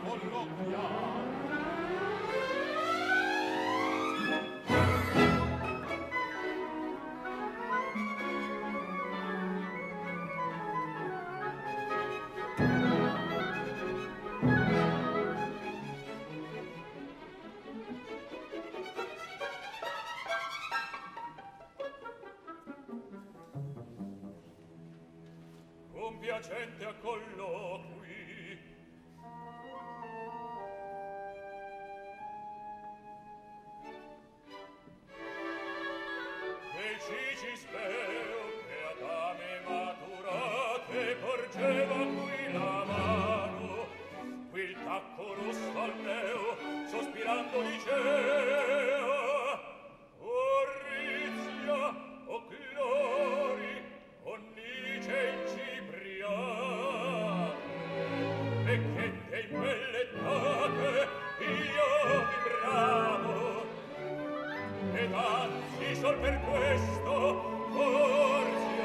Compiacente a colloqui. Quel Cicisbeo che a dame maturate porgeva qui la mano, qui il tacco rosso al neo, sospirando dicea: Orizia, o Clori, o Nice in Cipriane, e che dei bellettate io vibravo, ed anzi sol per questo forse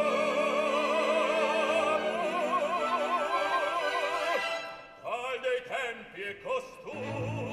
amo tal dei tempi e costume.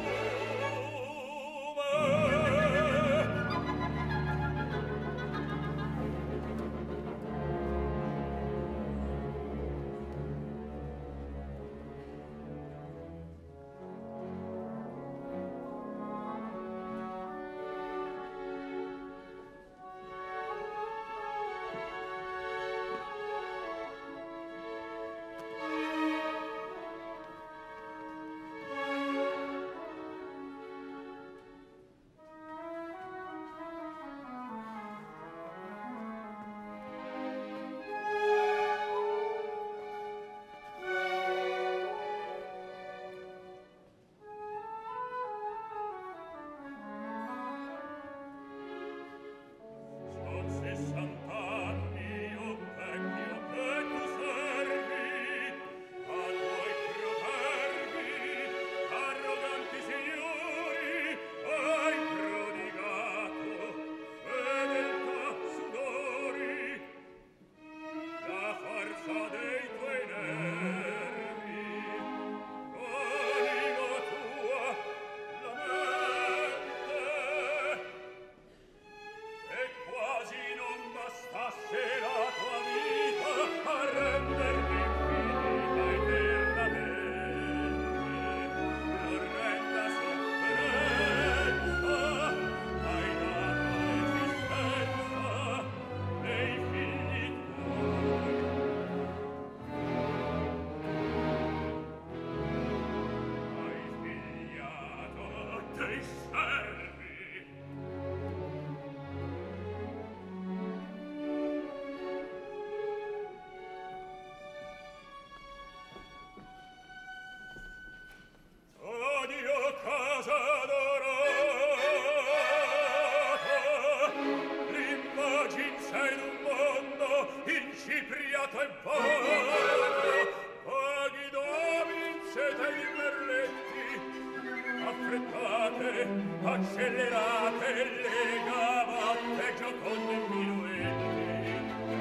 Accelerate le gavotte gioconde minuetti,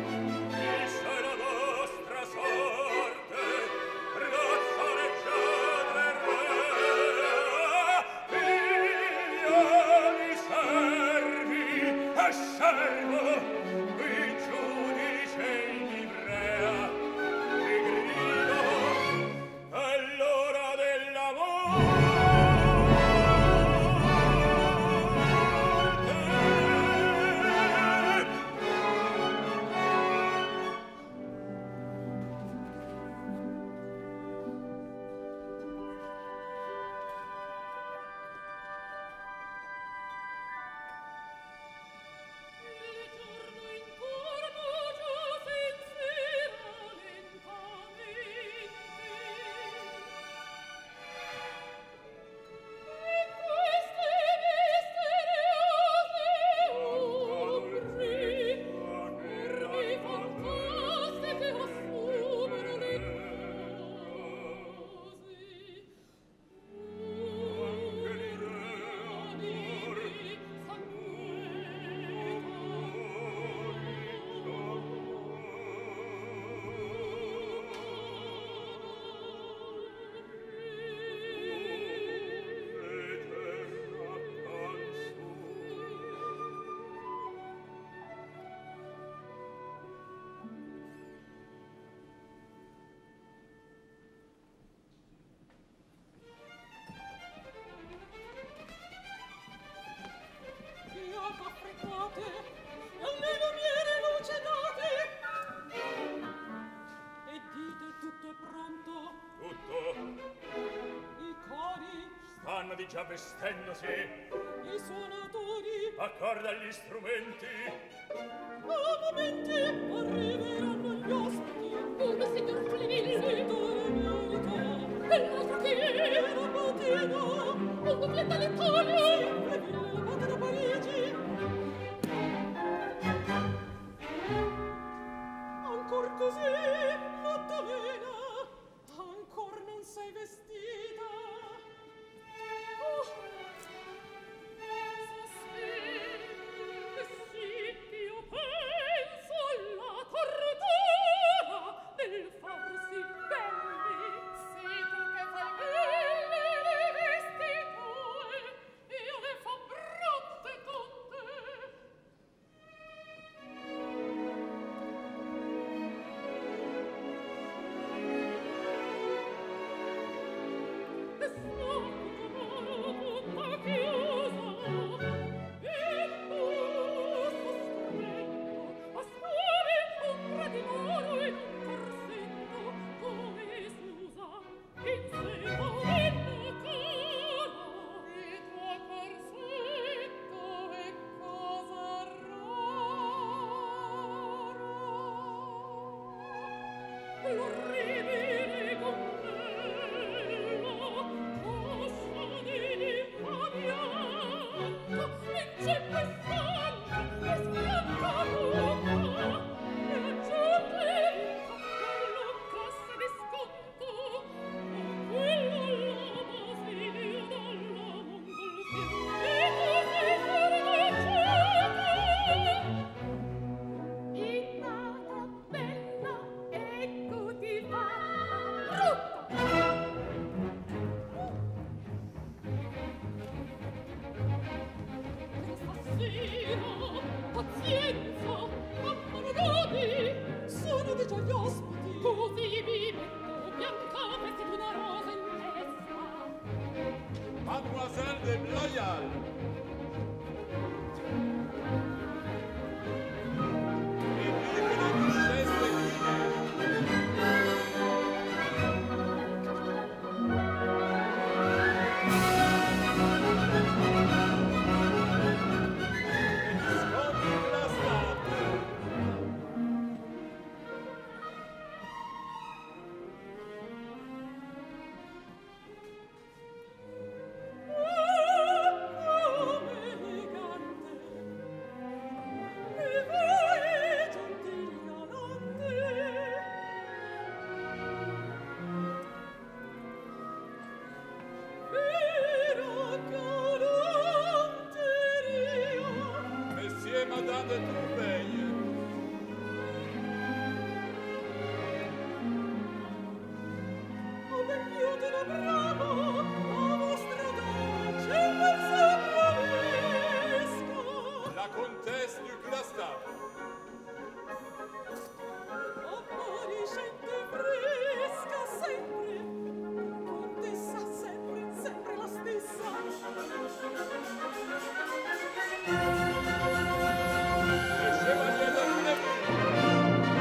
questa è la vostra sorte, ragazza leggiadra e re, figlioli servi e servo, qui giudice in livrea, vi grido, è l'ora dell'amore. fanno di già vestendosi. I suonatori Accorda gli strumenti. a momenti arriveranno gli ospiti. Uno signor Fleville, settore merita, e l'altro che era Bottino, un dupletta d'Italia, Fleville la batte da Parigi. Ancor così, Maddalena, ancor non sei vestita. Oh, io penso alla tortura del farsi belli. Sì, tu che fai belle le vesti tue, io le fa brutte tutte. E sono tutta chiusa, e tu a scuole ombra di moro in un corsetto come s'usa in seno in caro. Il tuo corsetto è cosa rara. L'orribile gonnello coscia di pavianco inceppa e stanca e schianca tutta e aggiunge il cappello cassa di sconto o quello la basilio dalla mongolfiera e così sarà innata bella ecco ti fa brutta. Pazienza, mamma non odi, sono di già gli ospiti. Così mi metto bianca vesti d'una rosa in testa. Mademoiselle de Bloyal. Et vive la duchesse de Madame de Tourveille. Oh, ben chiude da bravo, a vostra dolce e sapuavesca. La comtesse du Glastaff. Appariscente fresca sempre, contessa sempre, sempre la stessa. Le chevalier de Fleury.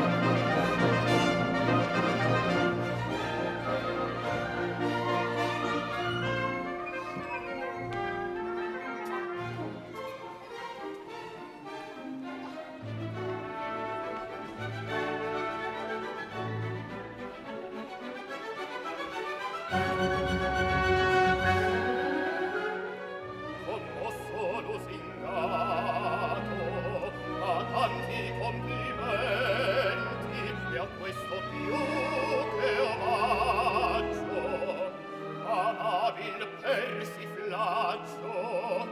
Commosso lusingato a tanti complimenti e a questo più che omaggio amabil persiflaggio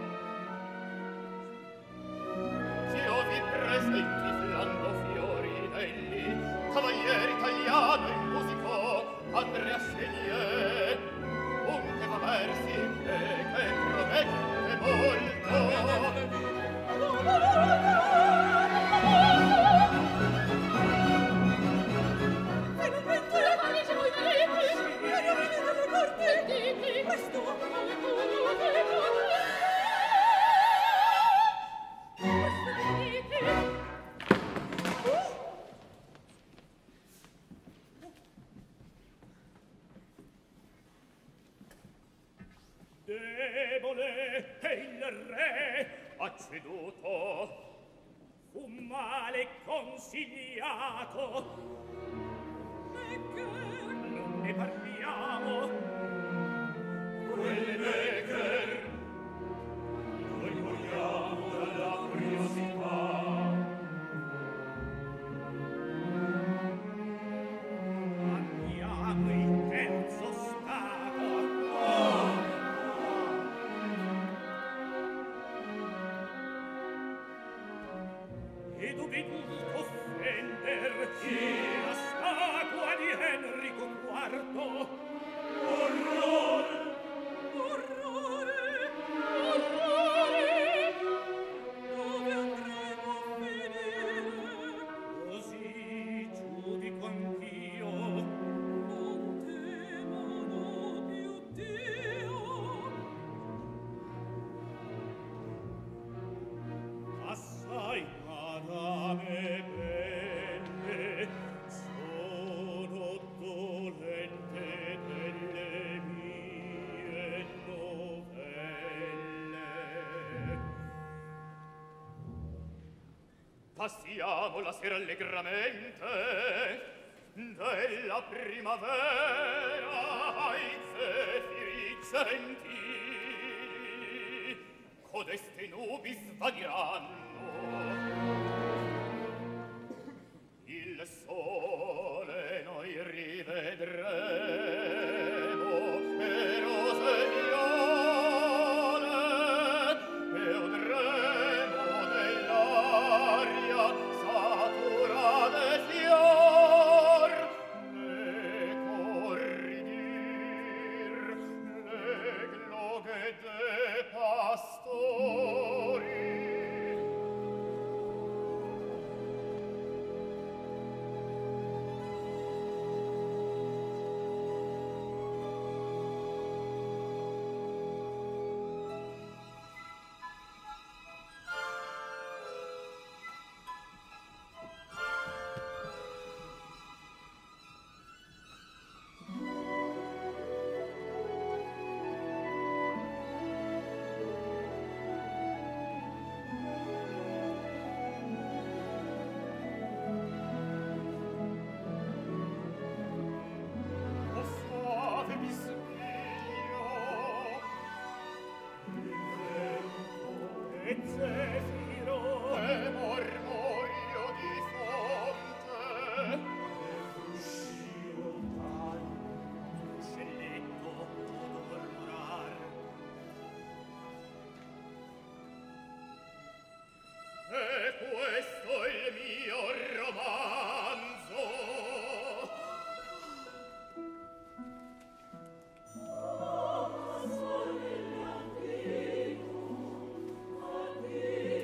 ch'io vi presenti filando fiorinelli cavaliere italiano in musico Andrea Chenier un che fa versi e che promette molto Finalmente la valigia voi vedete, e non venite alle corti, questo debole e il re ha ceduto. Fu male consigliato. E che? Non ne parliamo. Quel Becker noi moriamo dalla curiosità. Andiamo in terzo stato. Ed ho veduto offender la statua di Enrico IV. Orrore! Orrore! Orrore! Dove andremo a finire? Così giudico anch'io. Non temono più Dio. Assai, madame belle, sono dolente delle mie novelle. Passiamo la sera allegramente della primavera ai zefiri gentili, codeste nubi svagheranno. Il sole noi rivedremo e rose viole e odremo dell'aria satura de fior le corridir le gloghe de pastori. Addio.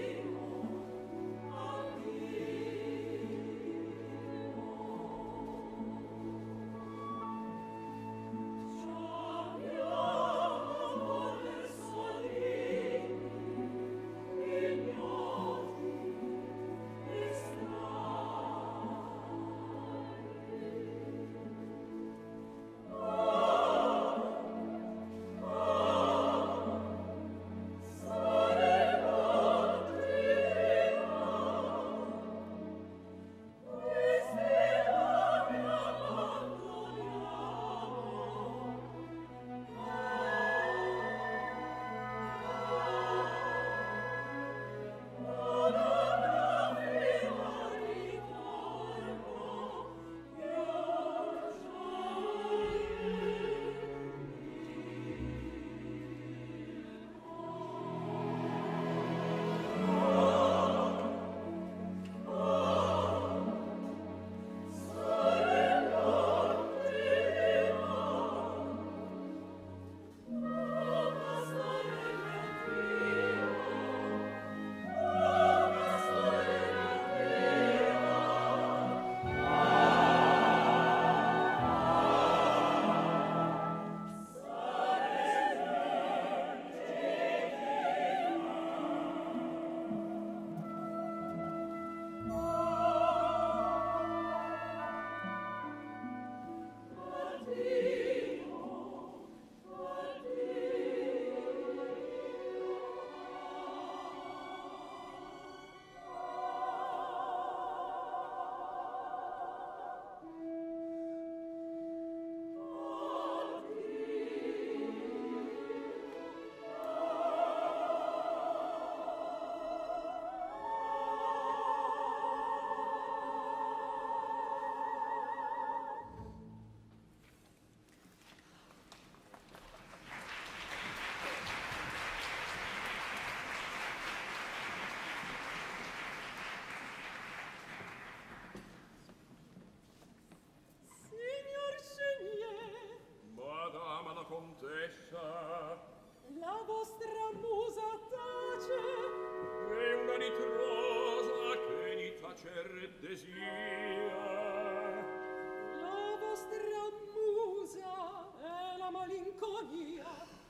contessa. La vostra musa tace. È una nitrosa che di tacer desia. La vostra musa è la malinconia.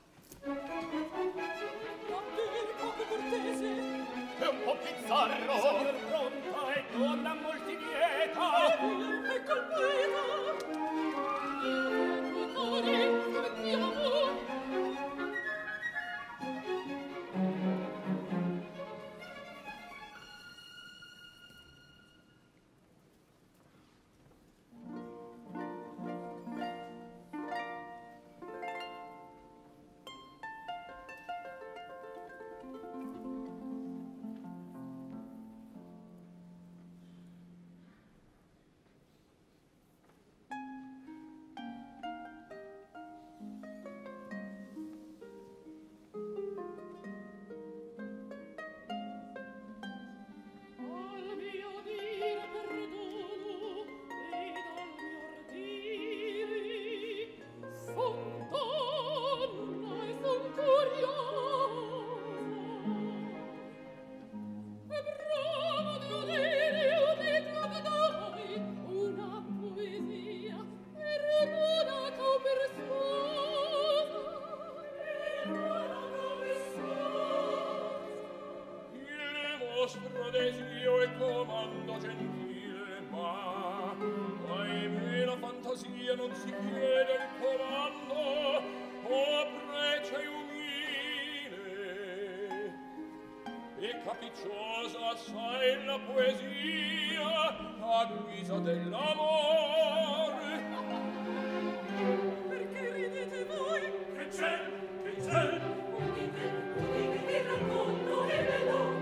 Ma dir poco cortese. È un po' bizzarro. Signor pronta e donna molti lieta. È colpita. Scommettiamo. Desio e comando gentile, ma ahimè la fantasia non si chiede il comando, o prece umile e capricciosa assai la poesia a guisa dell'amore. Perché ridete voi? Che c'è? Che c'è? Udite il racconto e vedo.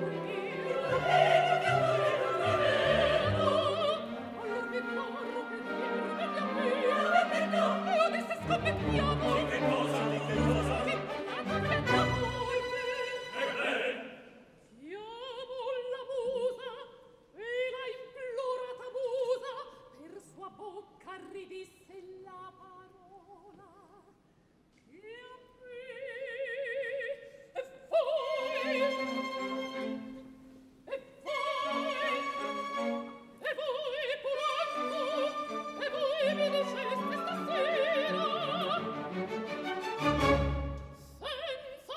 Scommettiamo! Di che cosa? Di che cosa? Chiamo la musa e la implorata musa per sua bocca ridisse la parola che a me e voi Polacco e voi mi diceste stasera senza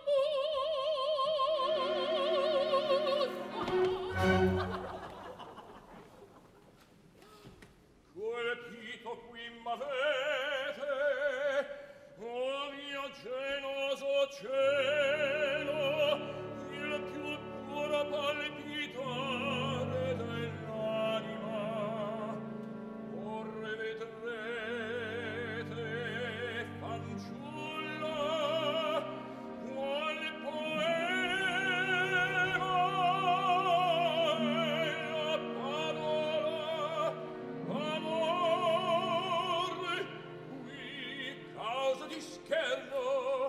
Colpito qui m'avete, o mio geloso cielo, il più puro palpitare dell'anima. Ora vedrete, fanciulla, qual poema è la parola amore, qui causa di scherno.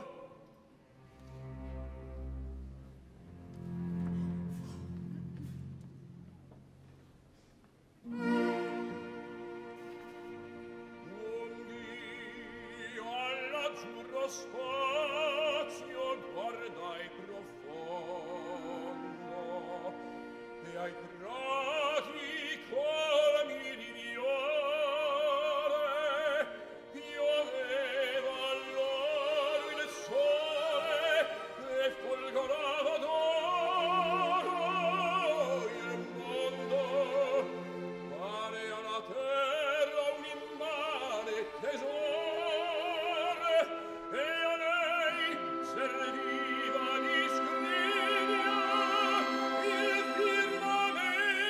Io all'azzurro spazio guardai profondo e ai prati colmi di viole pioveva allora il sole e folgorava d'oro il mondo. Pare alla terra un immane tesoro e a lei serviva di scrigna il firmamento.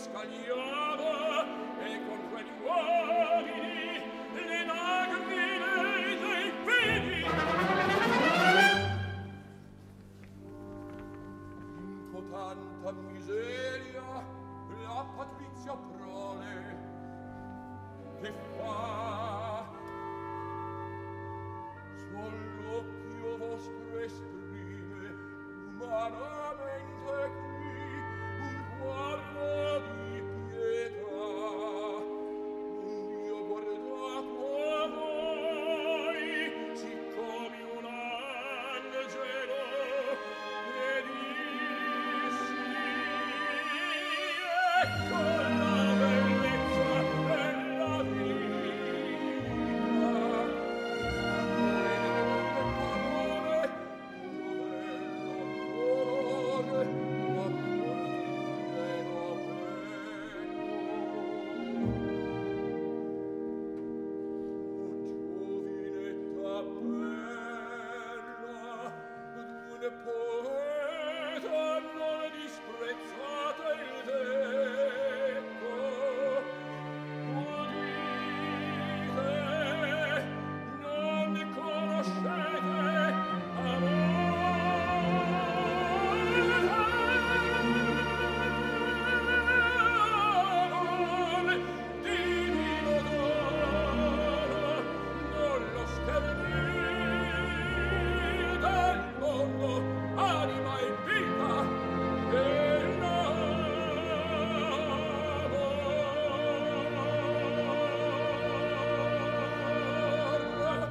scagliava e con quegli uomini le lagrime dei piedi in cotanta miseria la patrizia prole che fa sull'occhio vostro esprime umanamente qui un guardo di pietà io guardato a voi siccome un angelo e dissi ecco la bellezza della poeta non disprezzate il detto udite non ne conoscete amore divino dono non lo sterminare del mondo anima e vita dell'amor.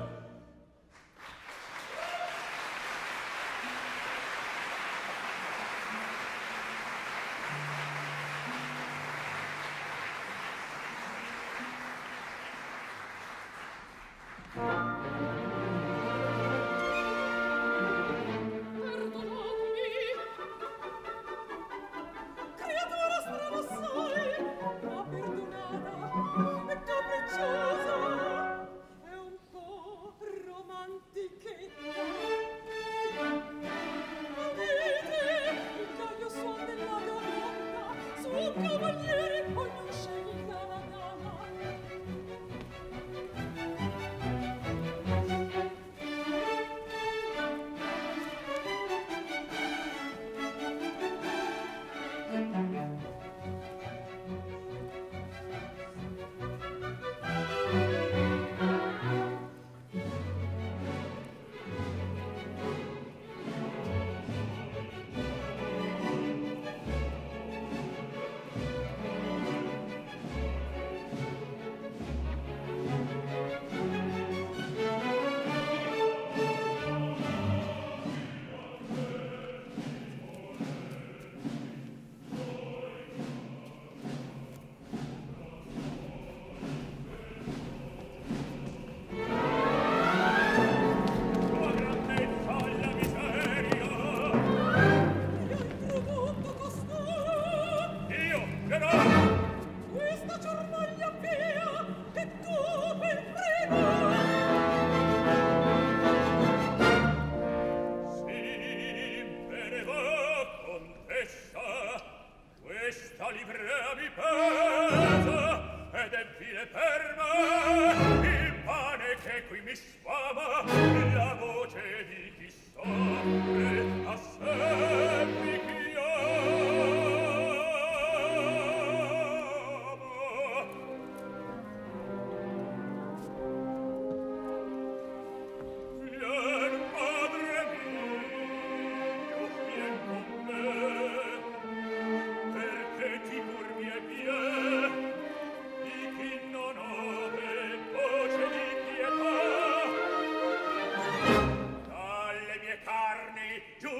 Creatura strana assai, ma perdonata e capricciosa e un po' romantichetta. Udite il gaio suon della gavotta, su cavaliere ognuno scelga la dama. tua grandezza alla miseria Io il prodotto costò, io che no questa giornaglia pia, che tu per primo. sì bene va contessa questa livrea mi pesa ed è vile per me il pane che qui mi sfama la voce di chi soffre a sé mi chiama vien padre mio vien con me perché ti curvi e vie di chi non ode voce di pietà dalle mie carni giù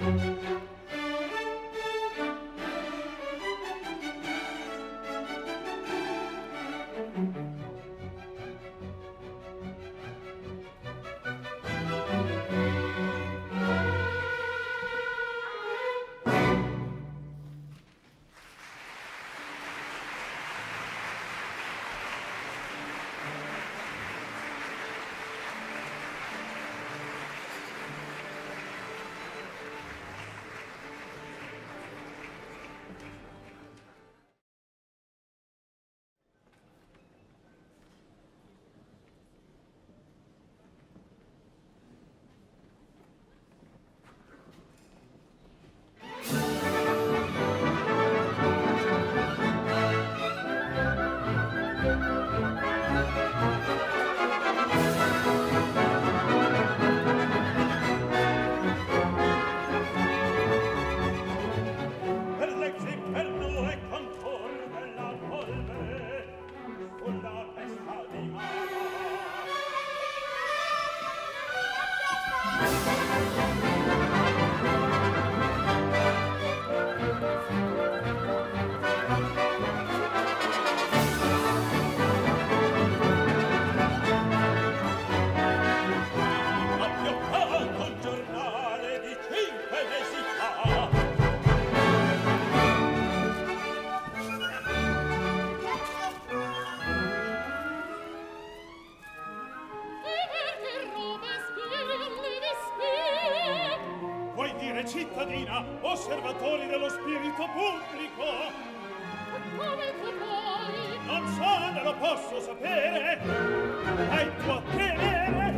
Cittadina, osservatori dello spirito pubblico. Come tu vuoi? Non so, ne lo posso sapere. Hai tu a temere?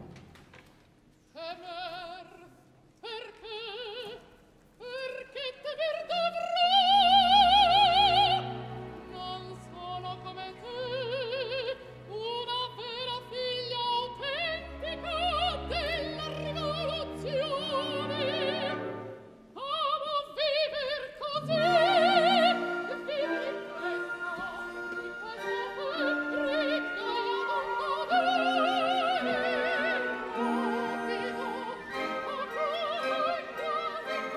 Temer? Perché? Perché temer dovrò? Non sono come te, una vera figlia autentica della rivoluzione. Amo viver così, viver in fretta, in questo febbrica non godere. Rapido, a come grave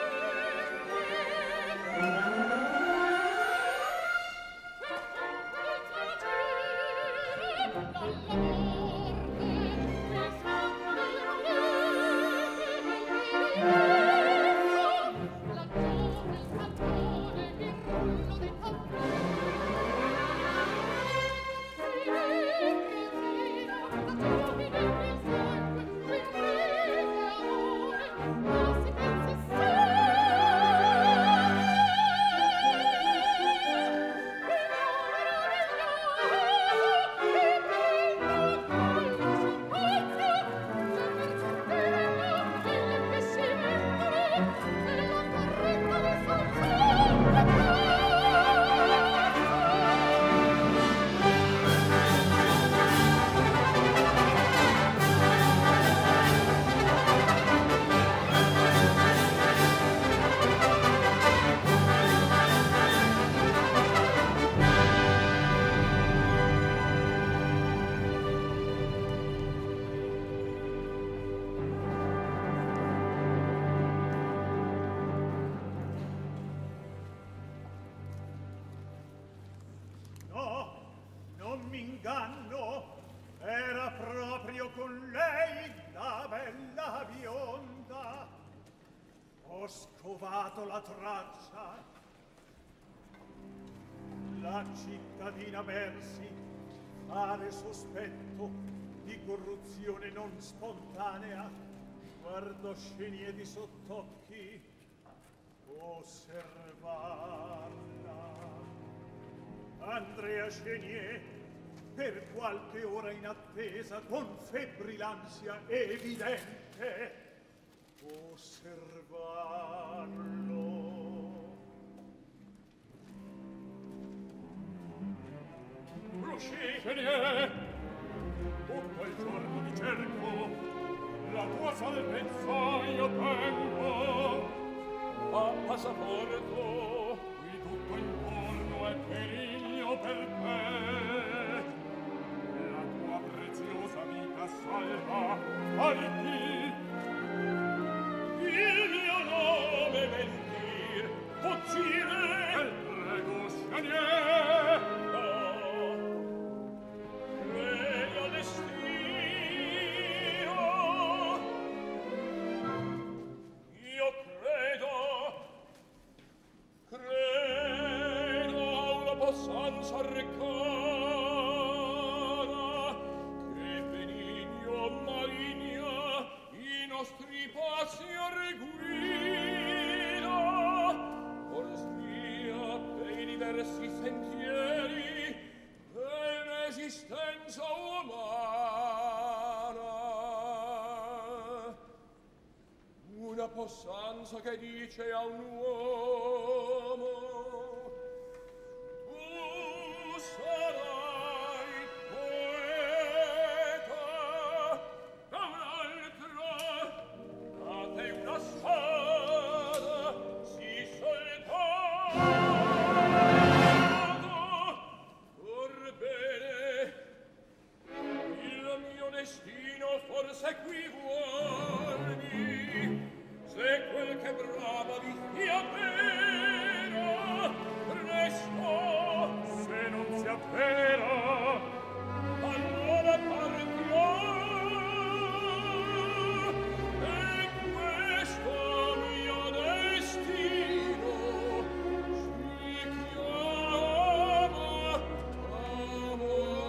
Era proprio con lei la bella bionda. Ho scovato la traccia. La cittadina Bersi pare sospetto di corruzione non spontanea. Guardo Chenier di sottocchi. Osservarla. Andrea Chenier, per qualche ora in attesa, con febbrile ansia evidente, osservarlo. Usci, Chenier! Tutto il giorno ti cerco, la tua salvezza io tengo. A passaporto, qui tutto intorno è periglio per te. La tua preziosa vita salva, parti. Il mio possanza che dice a un uomo tu sarai poeta da un altro a te una spada si soltata orbene il mio destino forse qui vuolmi se quel che brava vi avvera presto se non si avvera allora partiamo e questo mio destino si chiama amore.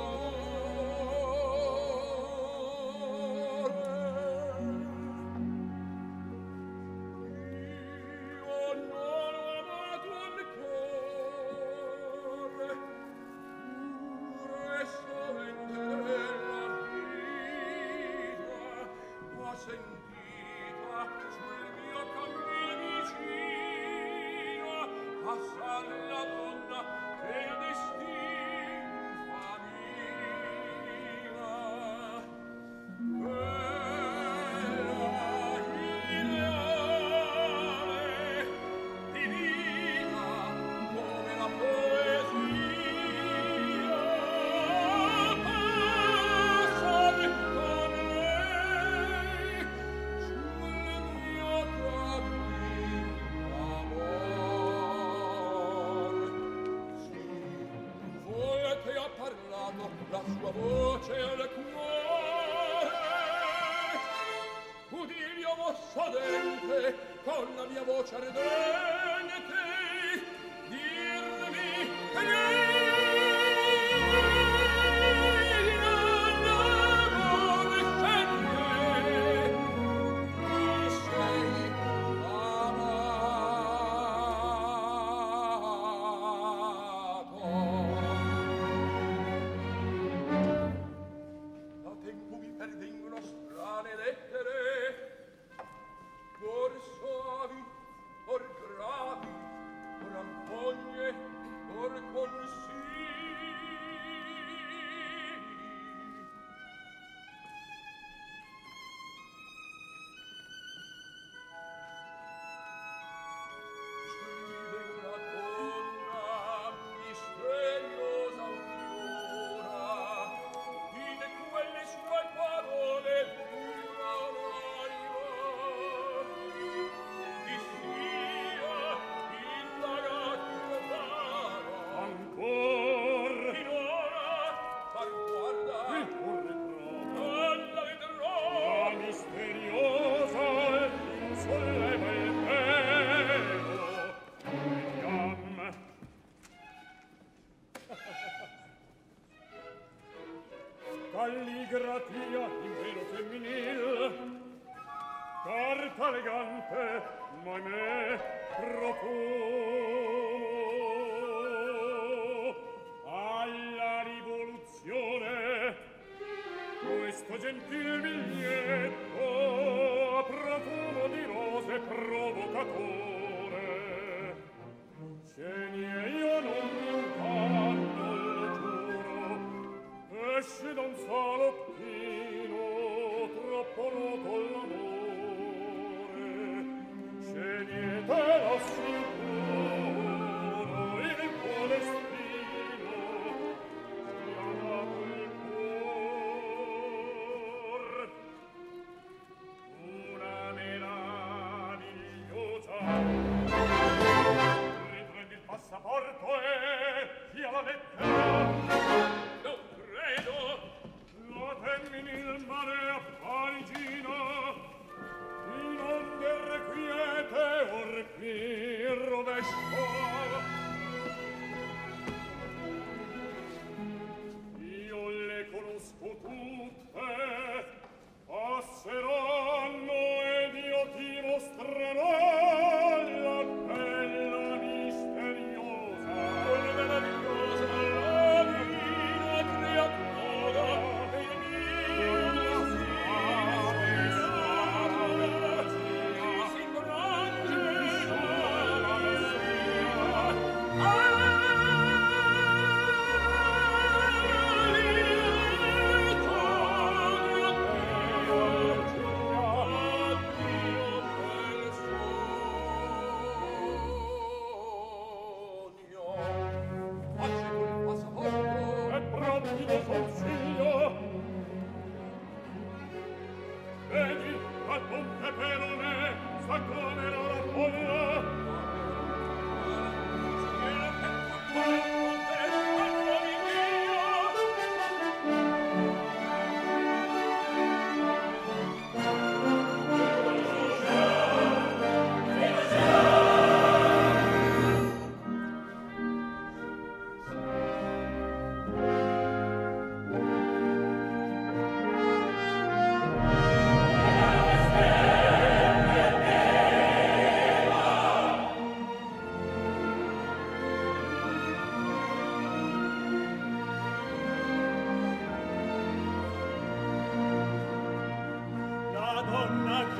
La sua voce al cuore ud'io mossa dente con la mia voce ardente dirmi che lei non amore scende tu sei pervengono strane lettere, or soavi, or gravi, or ampogne, or consigli. Scrive una donna misteriosa aurora, in quelle sue parole viva l'anima, di sia indagati provaro. Ancor! Finora, far guarda! Alla vedrò! La misteriosa solleva il pelo. Vediam! Calligrafia in vero femminil, carta elegante, ma me profumo alla rivoluzione. Questo gentil biglietto a profumo di rose provocatore. Se io non mi inganno, lo giuro, esce da un salottino troppo noto l'amore. Se niente l'assicuro il tuo destino chiamato il cuor una meravigliosa. Riprendi il passaporto e via la lettera. Non credo. La temmini il mare a Parigina, in onde irrequiete or qui rovescio. Io le conosco tutte, passeranno ed io ti mostrerò la bella misteriosa. Una meravigliosa, la divina creatura.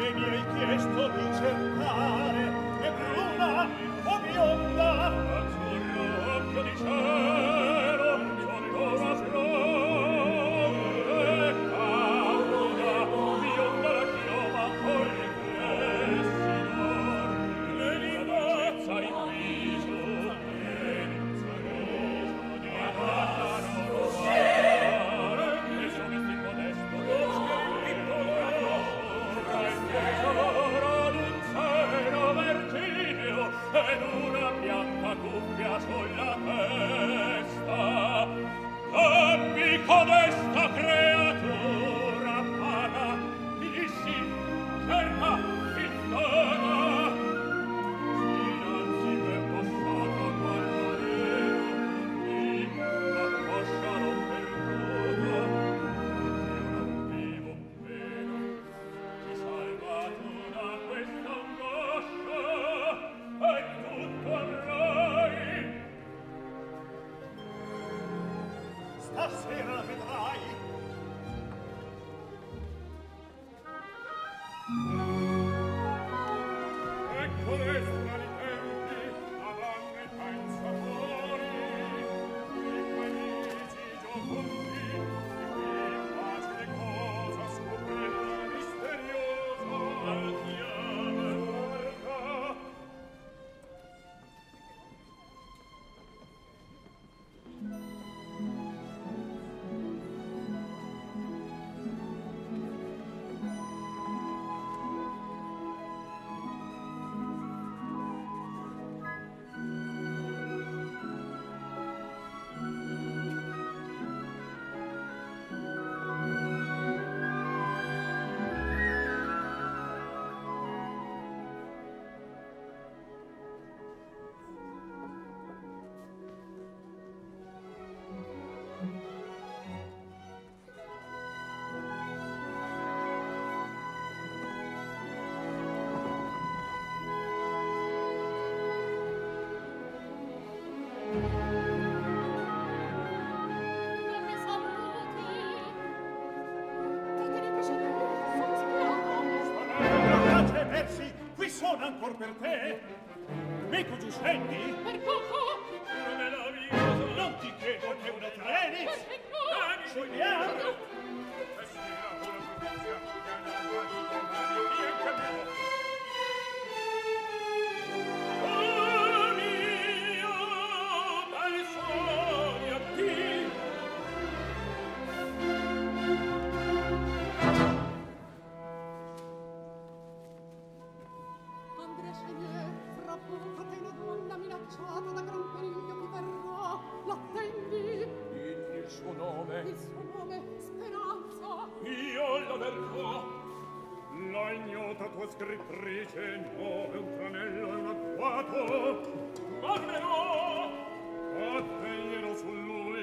che mi hai chiesto di cercare è bruna o bionda? Azzurro occhio di cielo, giallosa fronte, cauda, bionda la chioma, corriflessidor, le dolcezza in viso, lenza reso, di parlano rosare, e somisti modesto, ed una bianca cuffia sulla testa. Dammi codesta creatura paga, di sì, cerca, indaga. Dinanzi m'è passato quando ero qui, la coscia non perduta. Io non vivo meno, ti salvato da questa angoscia. E tutto avrai. Stasera vedrai. Ecco le strani tempi, avanti pensatori, i felici giocondi, qui facile cosa scoprirla misteriosa, al chiave guarda. Non mi saluti. Dite che sono spiata. Guardate, versi, qui sono ancor per te. Meco giù scendi? Per poco. Non è la vita, Non ti chiedo che una treni. Perché no? Scegliamo. e sera una provizia, che hanno guardi domani, io che me lo. Oh mio, dai sogni a Dio. Andrea Chenier, fra poco te ne donna minacciata da gran periglio che verrà. L'attendi? Digli il suo nome, Il suo nome, Speranza. io la verrò. La ignota tua scrittrice nome un tranello e un agguato. Guarderò. Atteglielo su lui.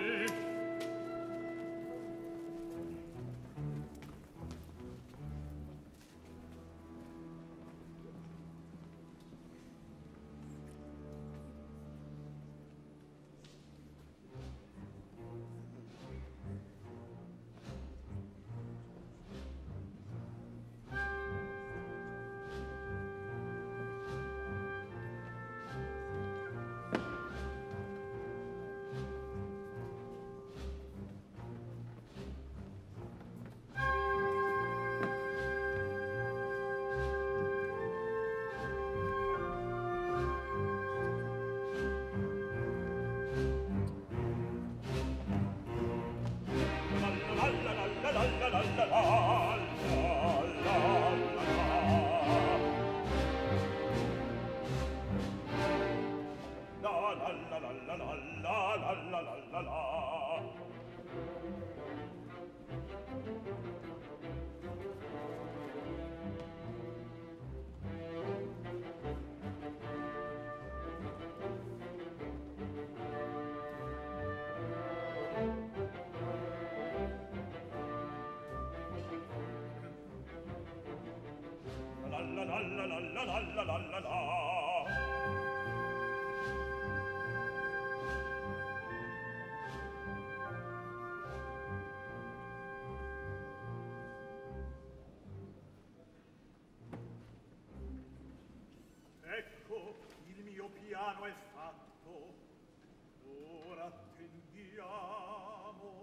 piano è fatto, ora attendiamo.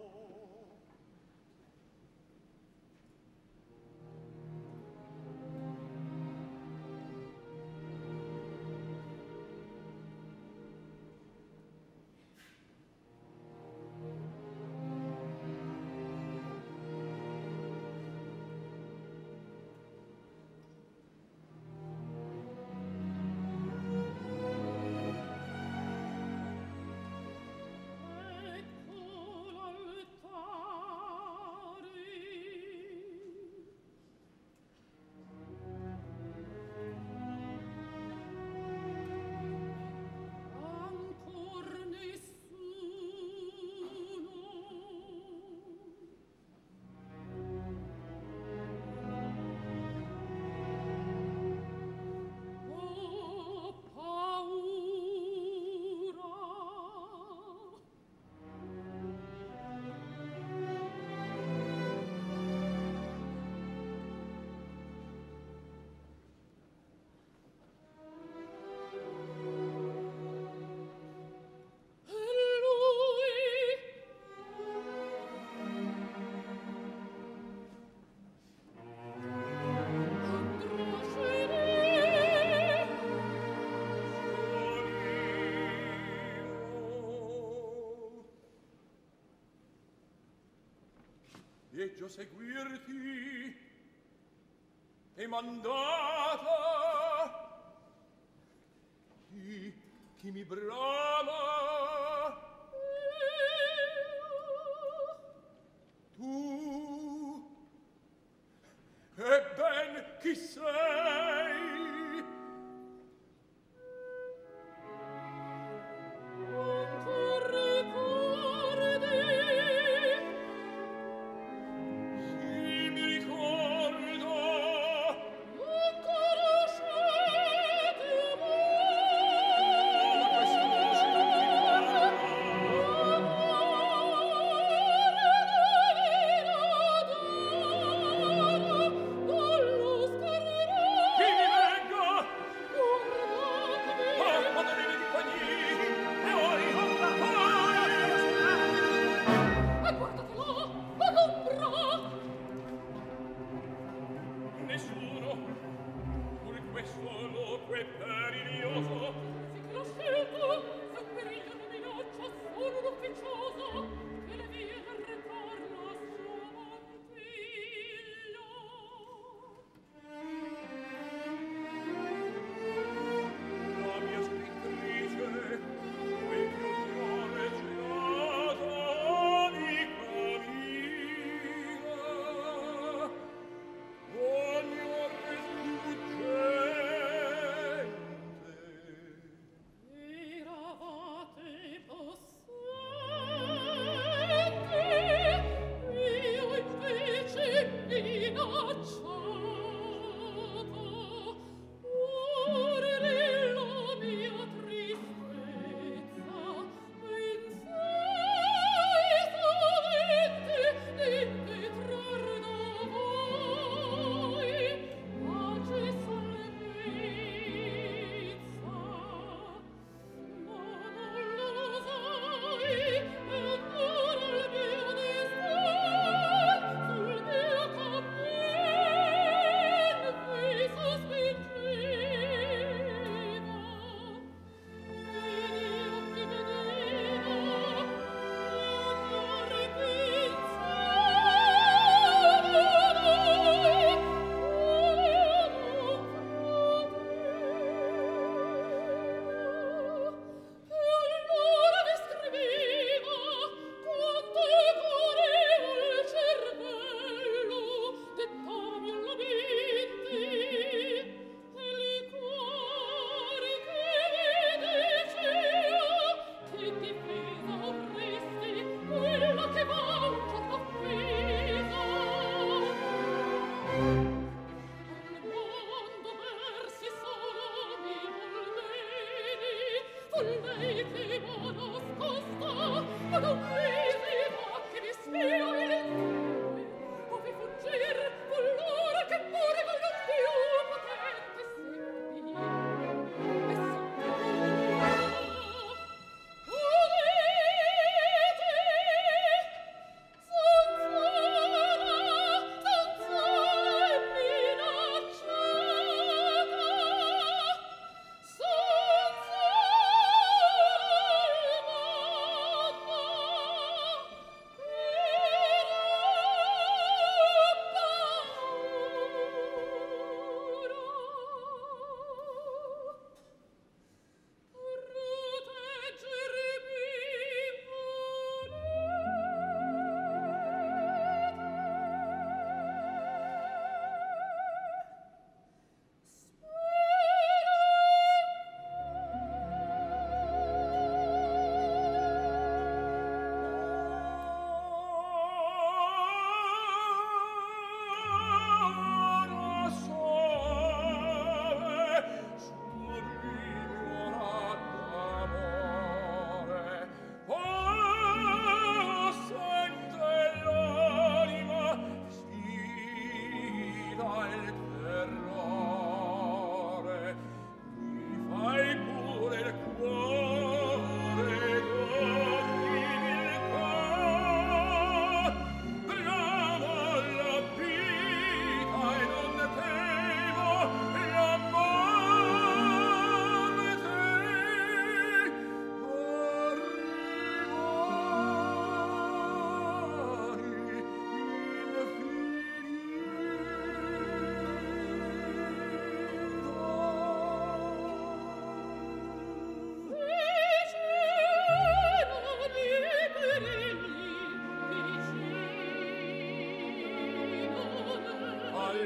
Deggio seguirti e mandata chi mi brama tu e ben chi sei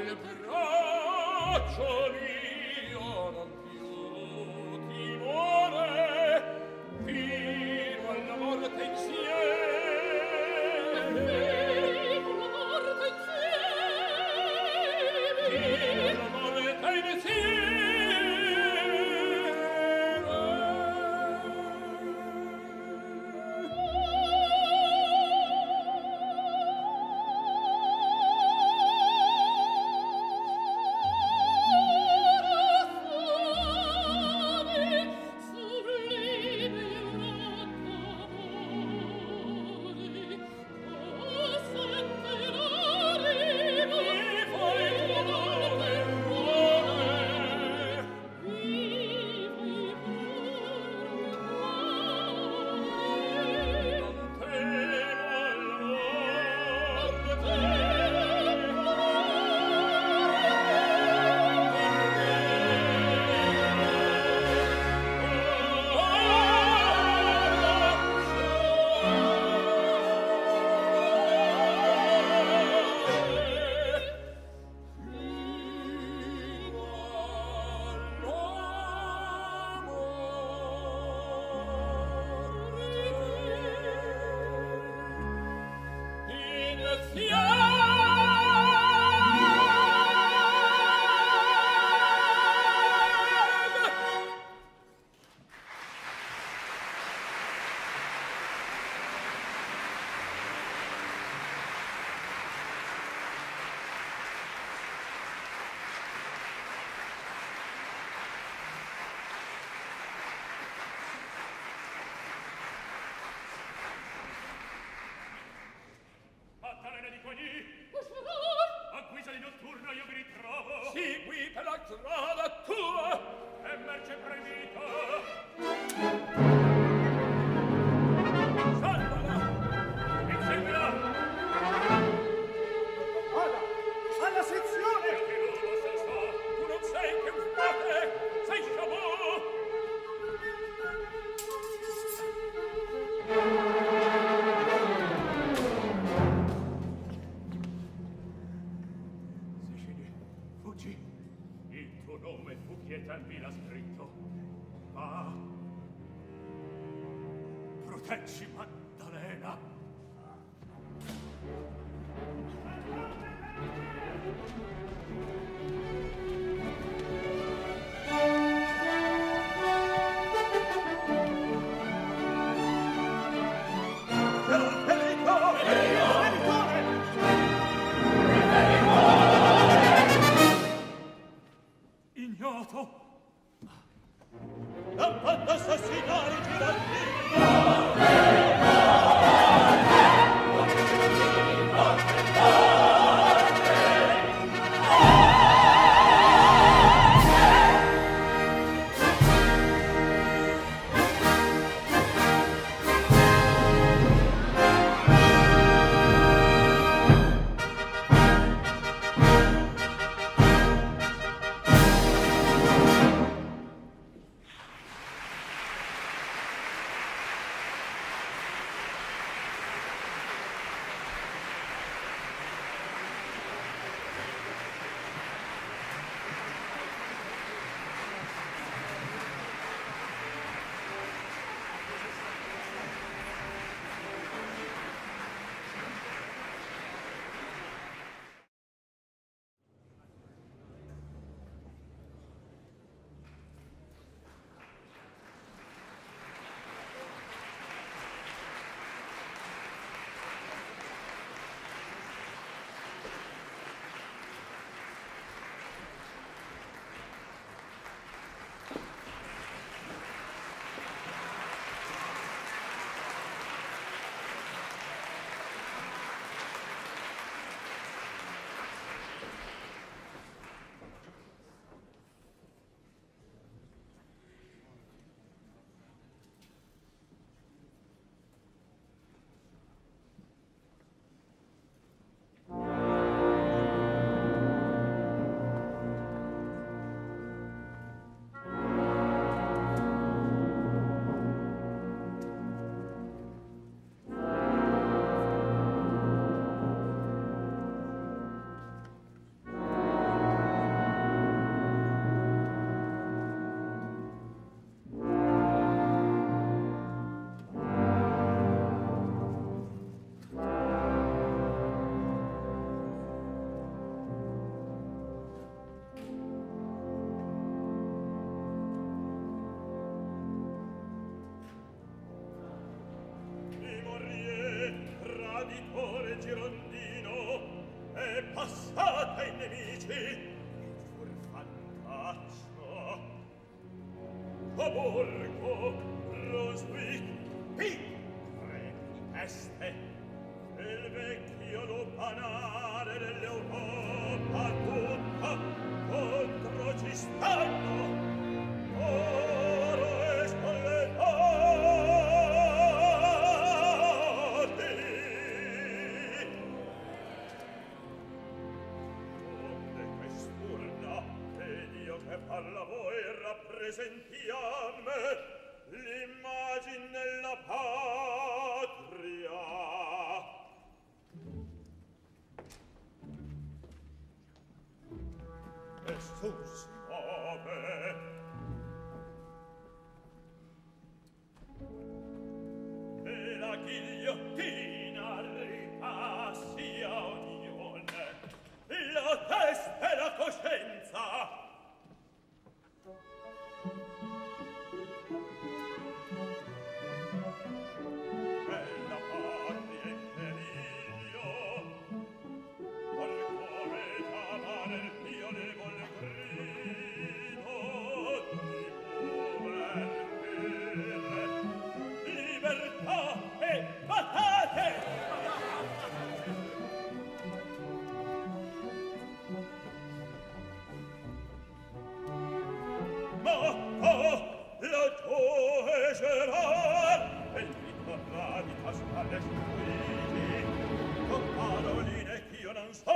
il braccio mio non più timore, fino alla morte insieme. Fino alla morte insieme. Fino alla morte insieme. Segui per la strada tua e merce proibita. salvala, Inseguila. Vada, alla sezione! Che l'uomo se sa. tu non sei che un frate, sei sciamò. Sicili, fuggi. Il tuo nome fu Pietan Vila scritto. Ma proteggi Maddalena. Ignoto. Non posso assassinare i giganti! passate i nemici, fur fantaccio. Coburgo, Roswick, Picre, Este, il vecchio lupanare dell'Europa tutta, contro ci stanno, oro e spolletati. Onde quest'urna, ed io che parla voi rappresentiam l'immagine della patria. E su si muove. E la ghigliottina ripassi a ognune la testa e la coscienza. Con paroline ch'io non so,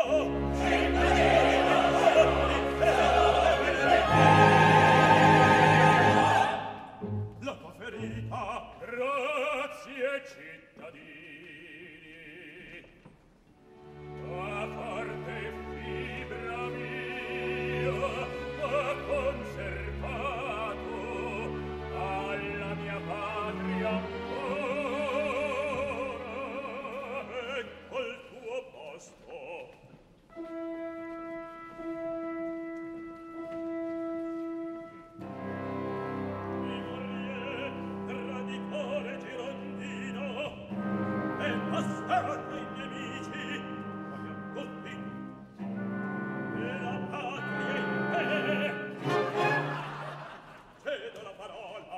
la tua ferita. Grazie, cittadini, la forte fibra mia ha conservato alla mia patria ancora, e col tuo posto mi morrie traditore girondino e passate i nemici vogliam tutti e la patria in te. Cedo la parola.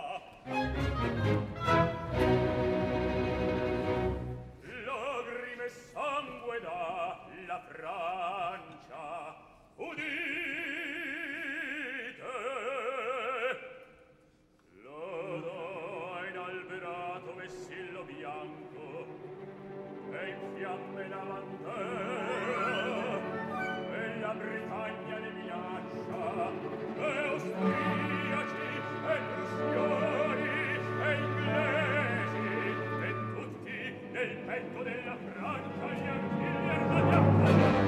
Lagrime e sangue dalla Francia, udite, lodo inalberato vessillo bianco e in fiamme la bandera, e la Britannia ne minaccia, e austriaci, e prussiani, e inglesi, e tutti nel petto della Francia gli artigli armati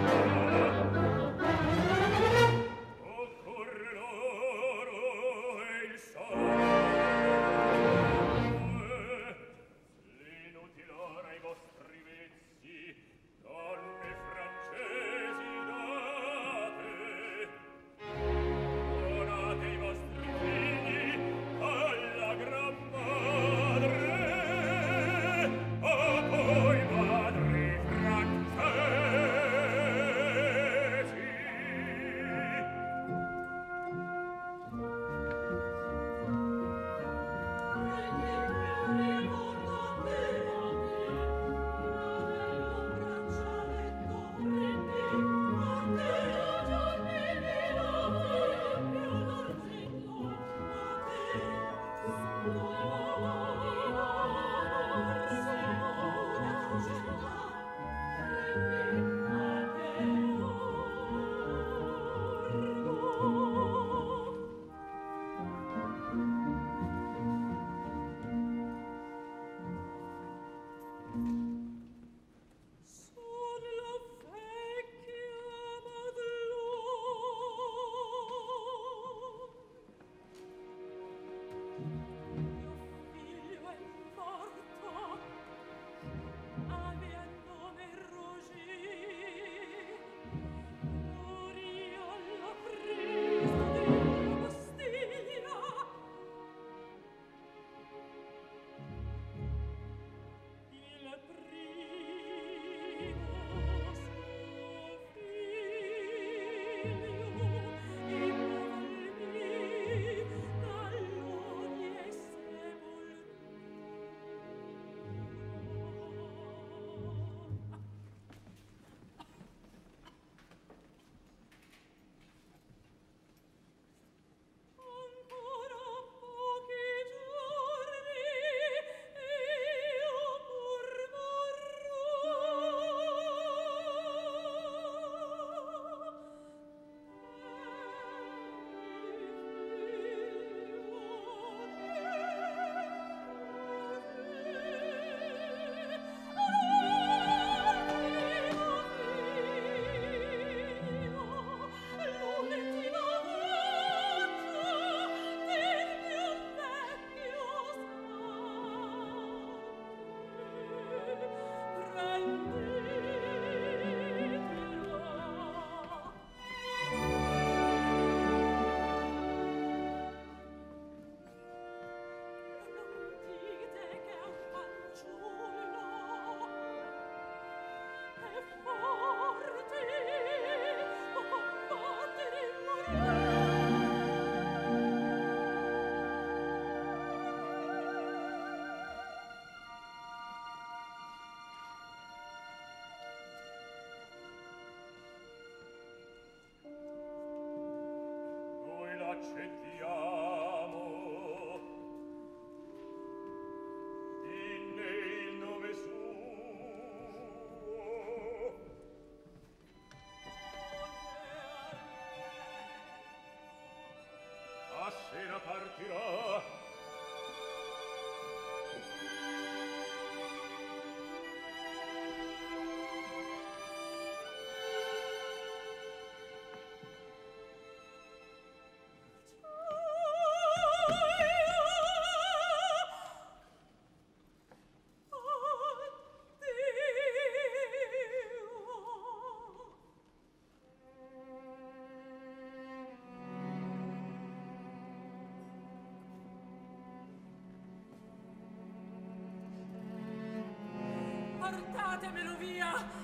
occur loro il sangue, l'inutil ora i vostri vezzi, donne Portatemelo via!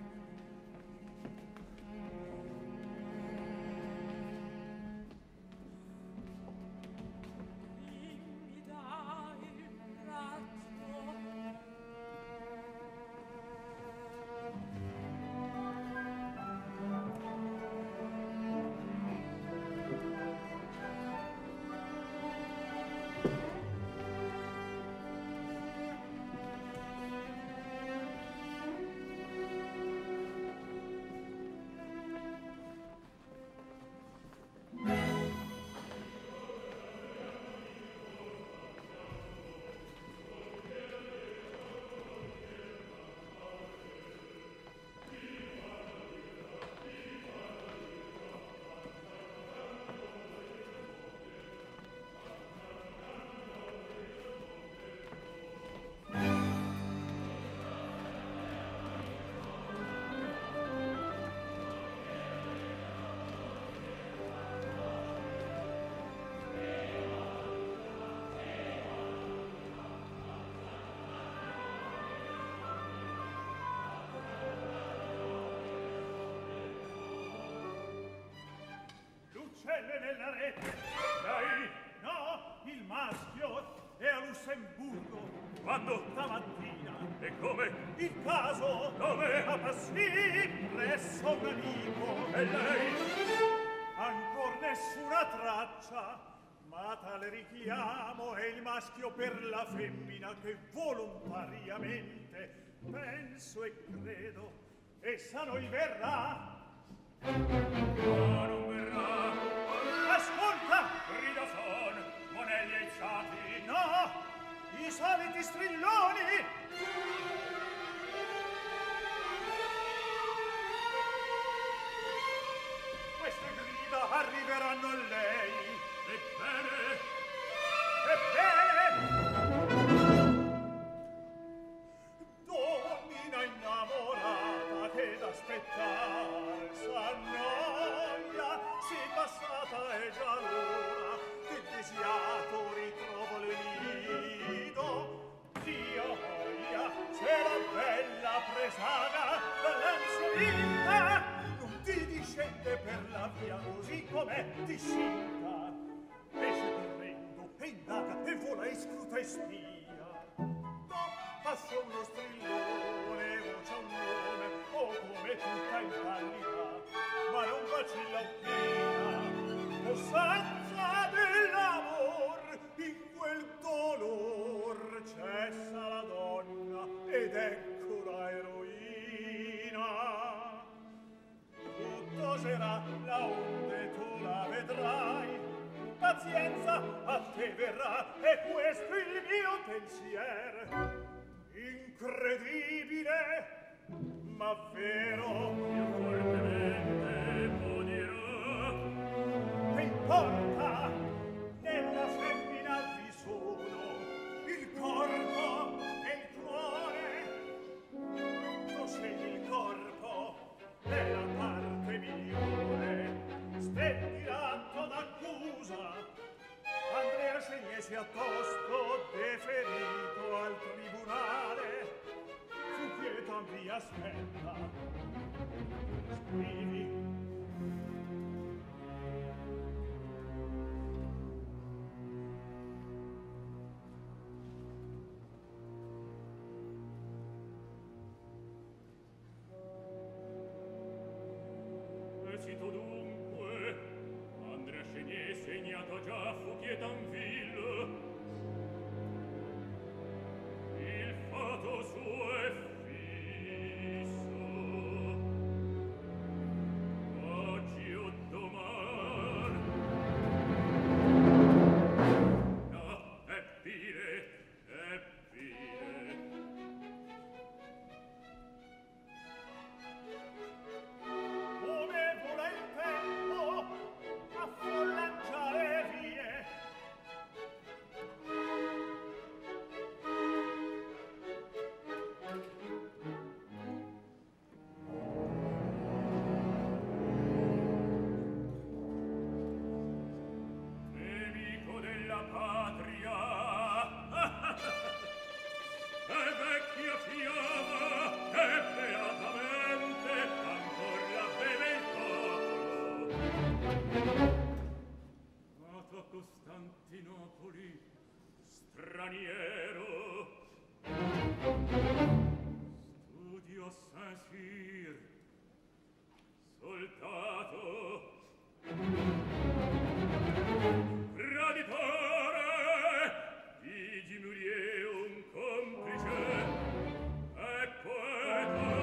Uccelle nella rete. Lei? No, il maschio è a Lussemburgo. Quando? Stamattina. E come? Il caso? Dove? A Passy, presso un amico. E lei? Ancor nessuna traccia, ma tale richiamo è il maschio per la femmina che volontariamente, penso e credo, essa noi verrà. Ma non verrà. Ascolta! Grida son, monelli aizzati. No! I soliti strilloni! Queste grida arriveranno a lei. Ebbene? Donnina innamorata che d'aspettar s'annoia, si passata è già l'ora che desiato ritrovo le nido. Gioia, se la bella presaga dall'ansia vinta non ti discende per la via così com'è discinta. Esce correndo e indaga e vola e scruta e spia. Passa uno strillone, voce un nome, o come tutta impallida, ma non vacilla appena. Possanza dell'amor, in quel dolor cessa la donna, ed ecco la eroina. Tutto sarà la onde tu la vedrai, pazienza a te verrà, e questo il mio pensier. Incredibile, ma vero. Io fortemente lo dirò. Che importa? Nella femmina vi sono il corpo e il cuore. Tu scegli il corpo nella parte migliore. Stendi l'atto d'accusa. Andrea scegliesi a tosto deferito al tribunale. Fu quieto mi aspetta. Scrivi. Esito dunque, Andrea Chenier segnato già fu Pietanville. Il fato suo è fisso. Oggi o doman. No, è vile, è vile. Come vola il tempo a folleggiare vie, Costantinopoli, straniero, studio Saint-Cyr, soldato, traditore, di Murie un complice, e poeta,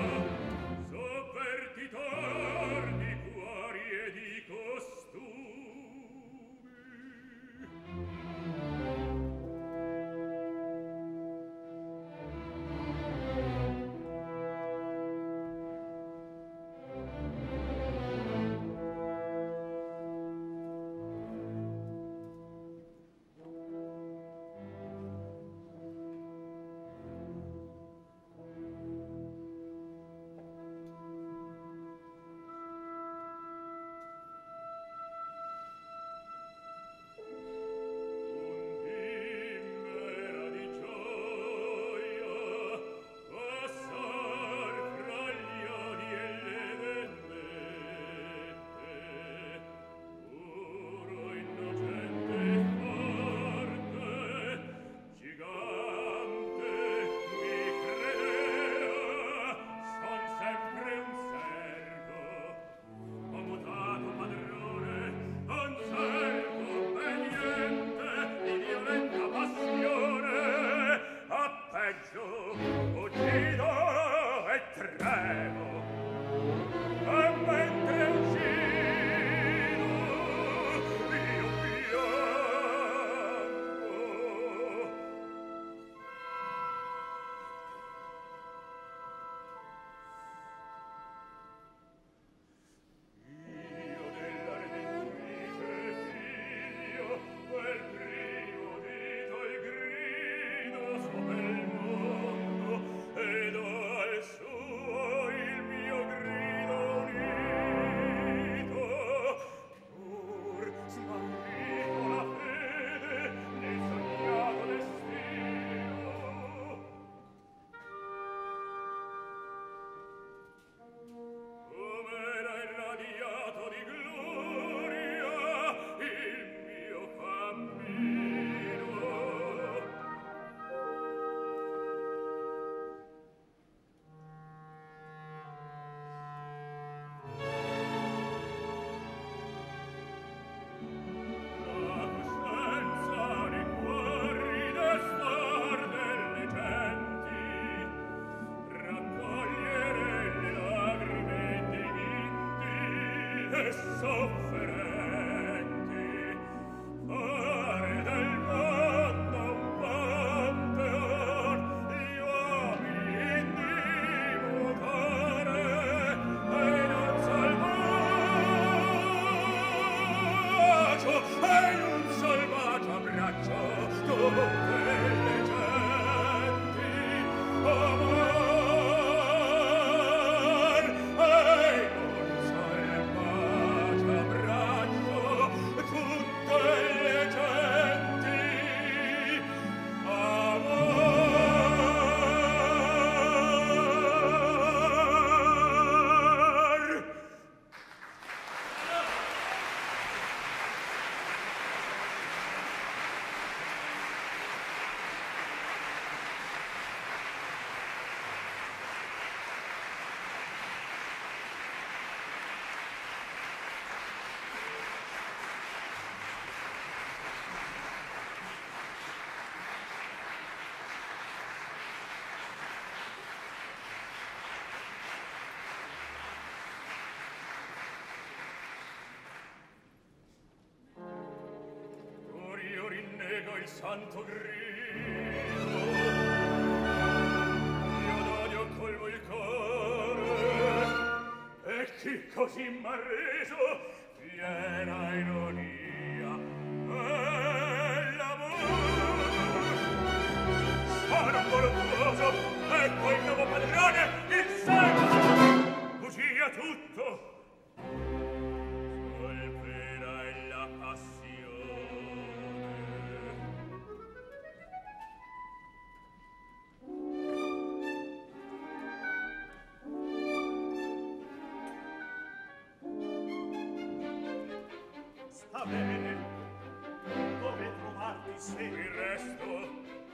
sovvertitor di cuori e di costumi. Santo grido, io d'odio colmo il cuore, e chi così m'ha reso piena ironia e l'amor. Sono voluttuoso, ecco il nuovo padrone, il sangue, bugia tutto. Colperai la passione. Sta bene, Sì. Il resto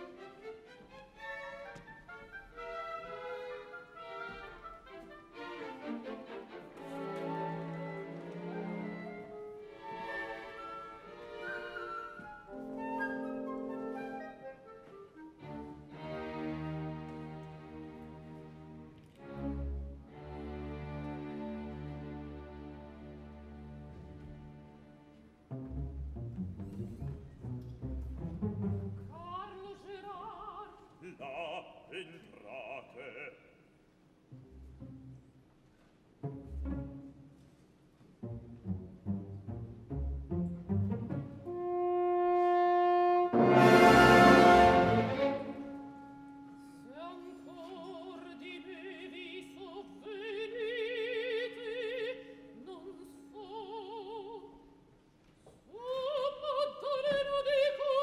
Carlo Gerard, Là entrate. se ancor di me vi sovvenite, non so. Maddalena di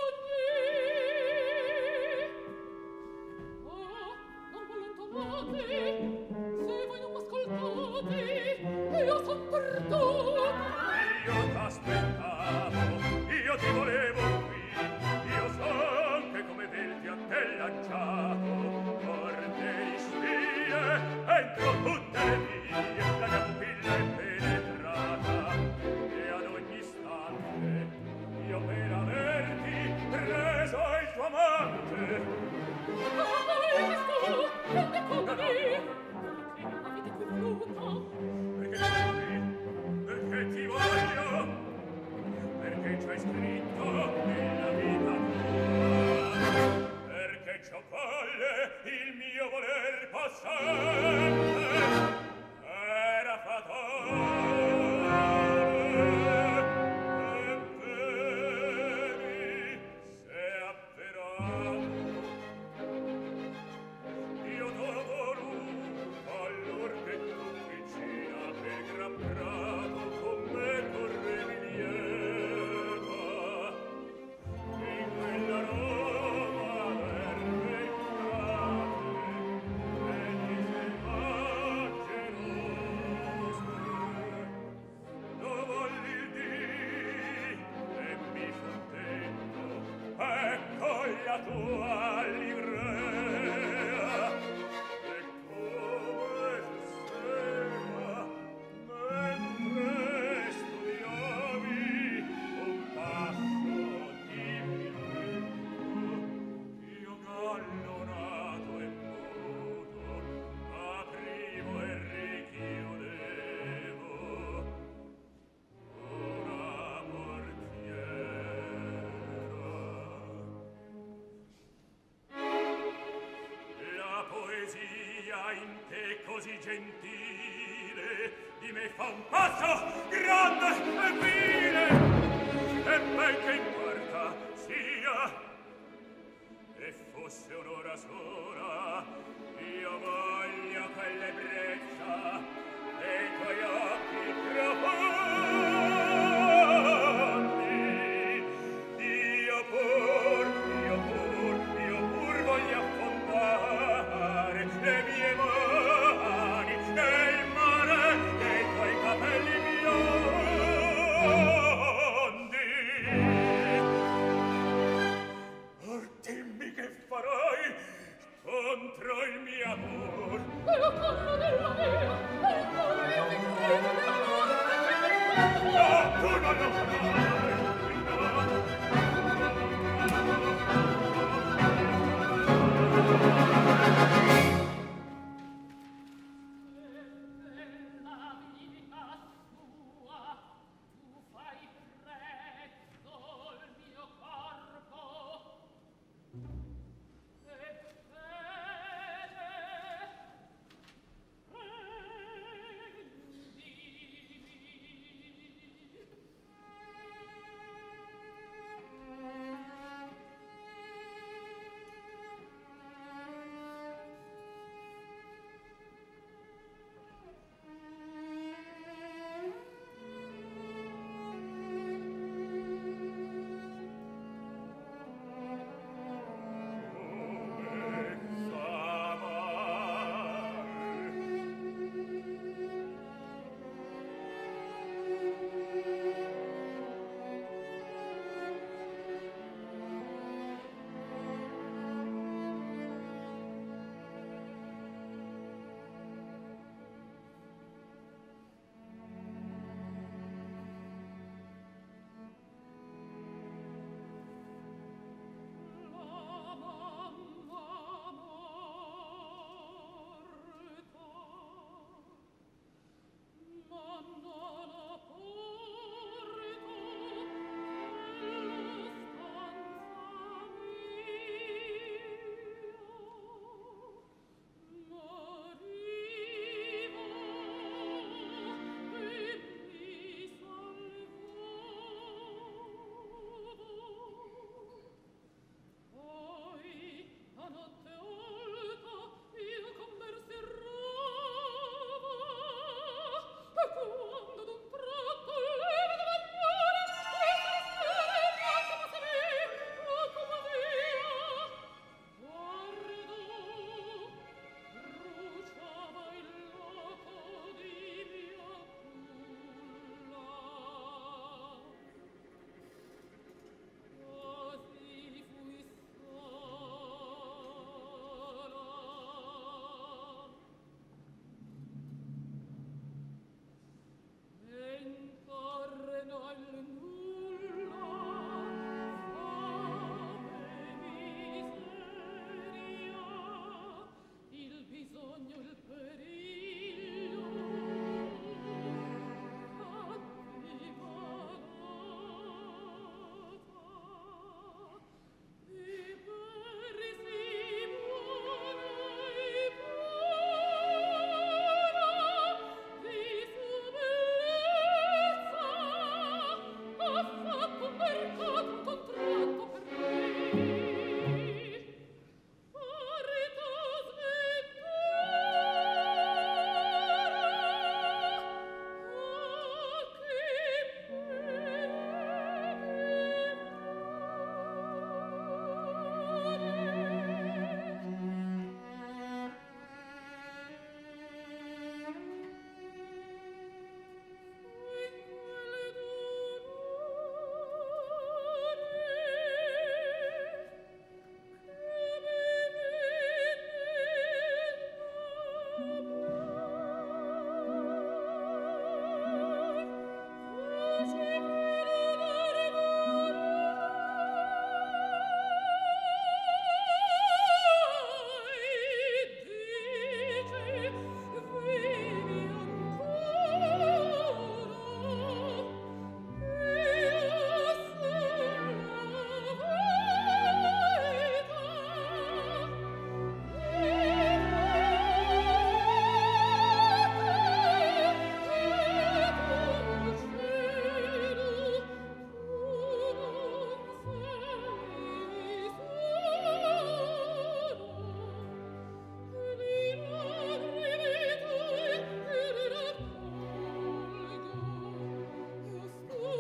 Condé. Ah, non m'allontanate, se voi non m'ascoltate, io son perduta. io t'aspettavo, io ti volevo qui, io son che come vedi a te lanciato, porte di spie, entro tutte le vie, la mia pupilla è penetrata, e ad ogni istante, io per averti preso il tuo amante. Ah, questo, non è con me. Che non avete qui voluta. Perché sei qui? Perché ti voglio? Perché c'hai scritto nella vita tua? Perché ciò volle il mio voler possente era fatale. E vedi se avverato io t'ho voluto allor che tu vicina per gran prato con me correvi lieta in quella Roma vermecchiate e di generose lo volli il dì e mi fu detto ecco la tua livrea e come sera mentre studiavi un passo diminuito io gallonato e muto aprivo e richiudevo una portiera. La poesia in te così gentile di me fa un passo grande e vile e ben che importa sia e fosse un'ora sola io voglio quell'ebbrezza dei tuoi occhi profondi io pur voglio affondare le mie mani nel mare dei tuoi capelli biondi. Or dimmi che farai contro il mio amor. E lo corro della mia, ancora io mi credo dell'amore. No, tu non lo farai. Nella vita sua tu fai prezzo il mio corpo e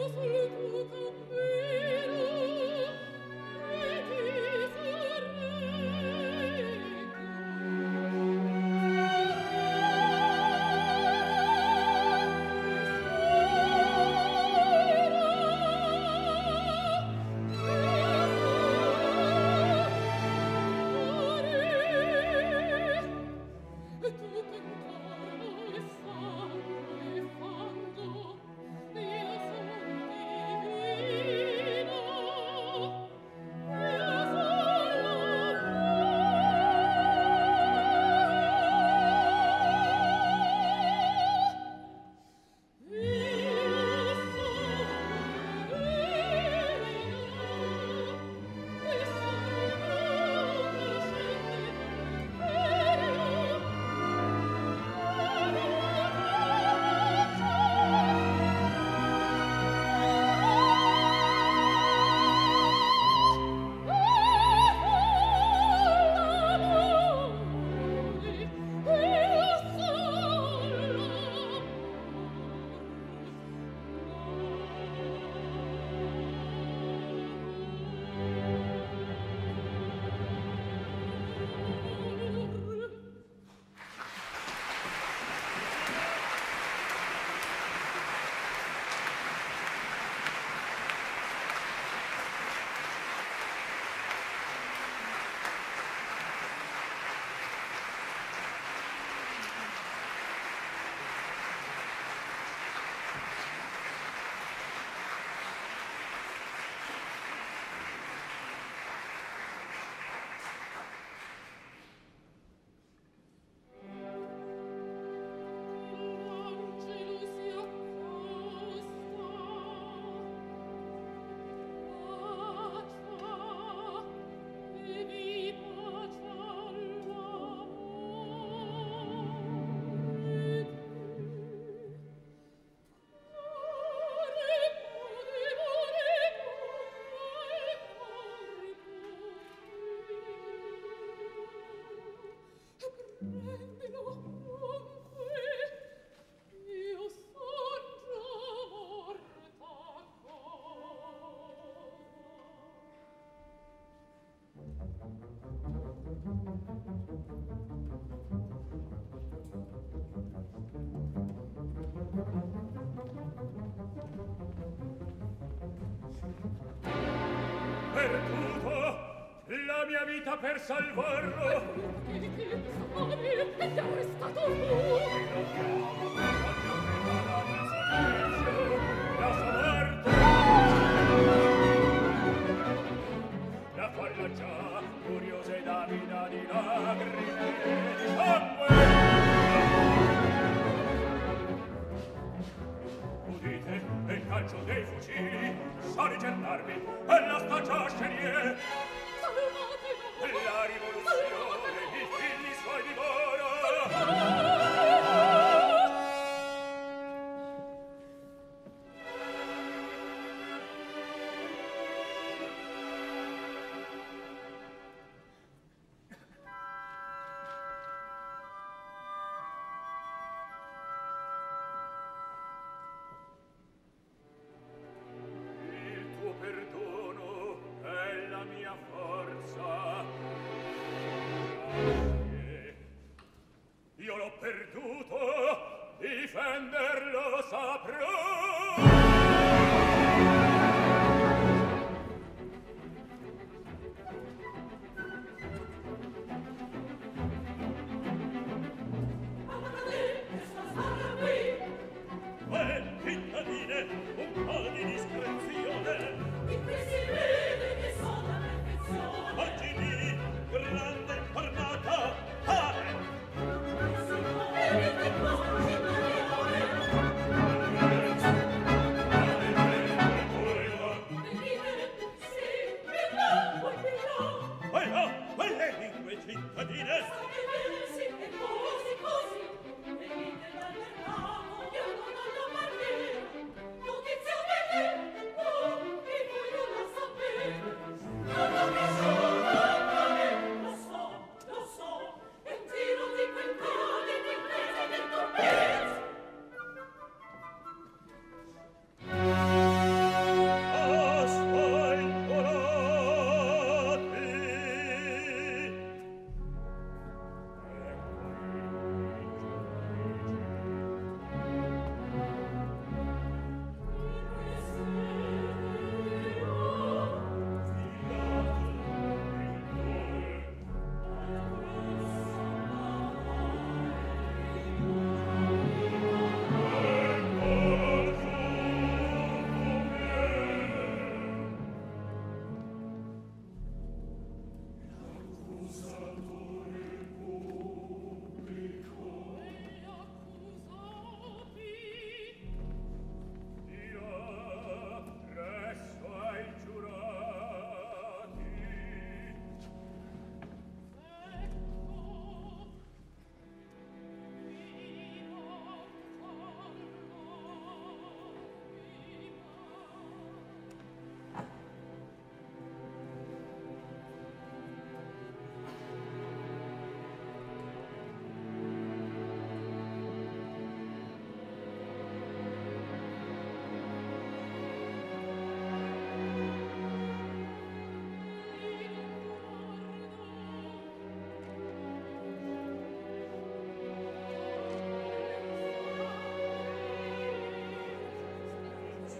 La mia vita per salvarlo. È già restato tu. La sua morte. La folla già curiosa ed avida di lacrime e di sangue. Udite il calcio dei fucili, sa rigettarmi e la staccia scegliere. La rivoluzione, i figli suoi divora. Il tuo perdono è la mia forza.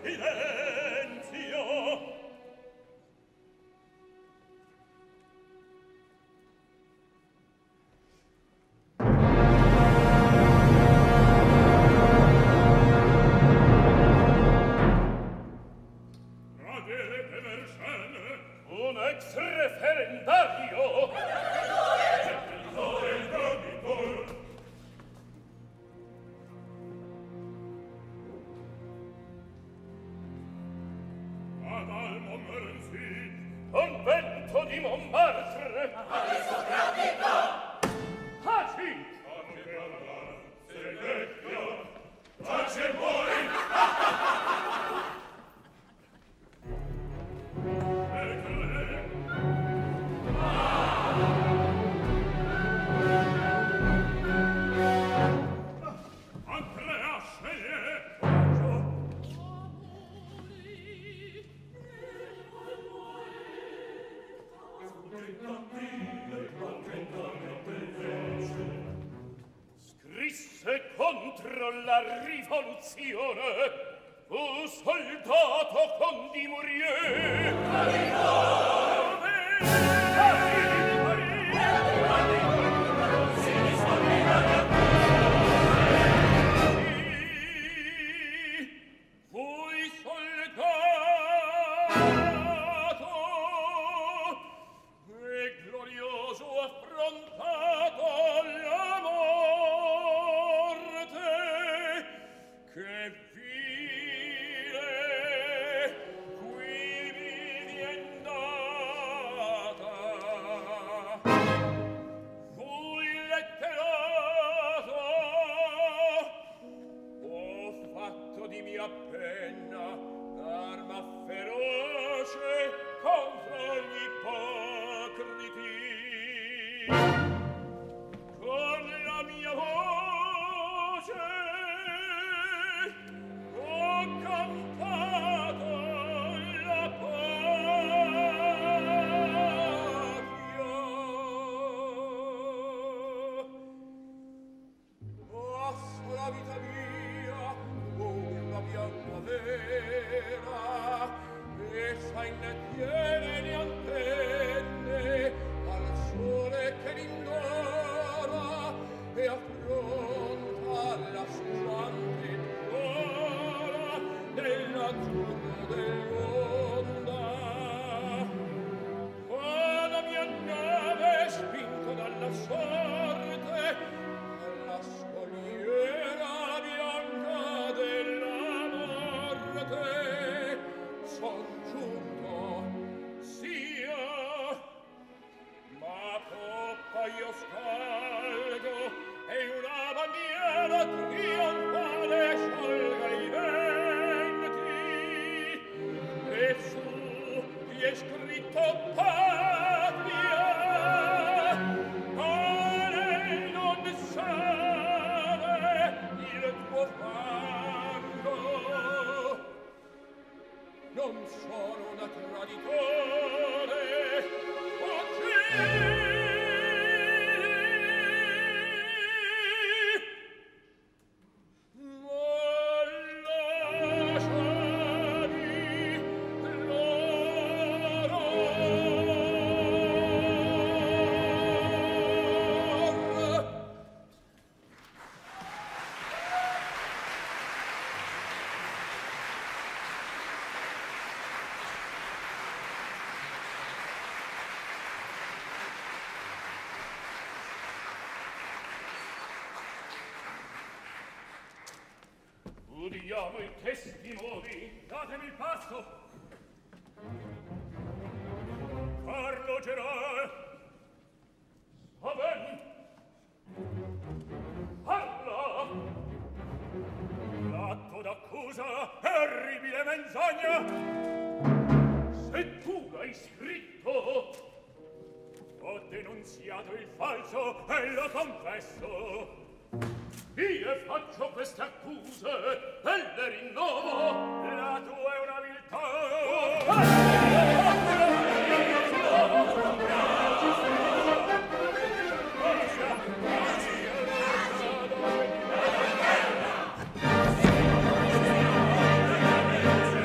Udiamo i testimoni. Datemi il passo. Carlo Gerard. Aven. Parla. L'atto d'accusa è orribile menzogna. Se tu l'hai scritto, ho denunziato il falso e lo confesso. Io faccio queste accuse e le rinnovo. La tua è una viltà.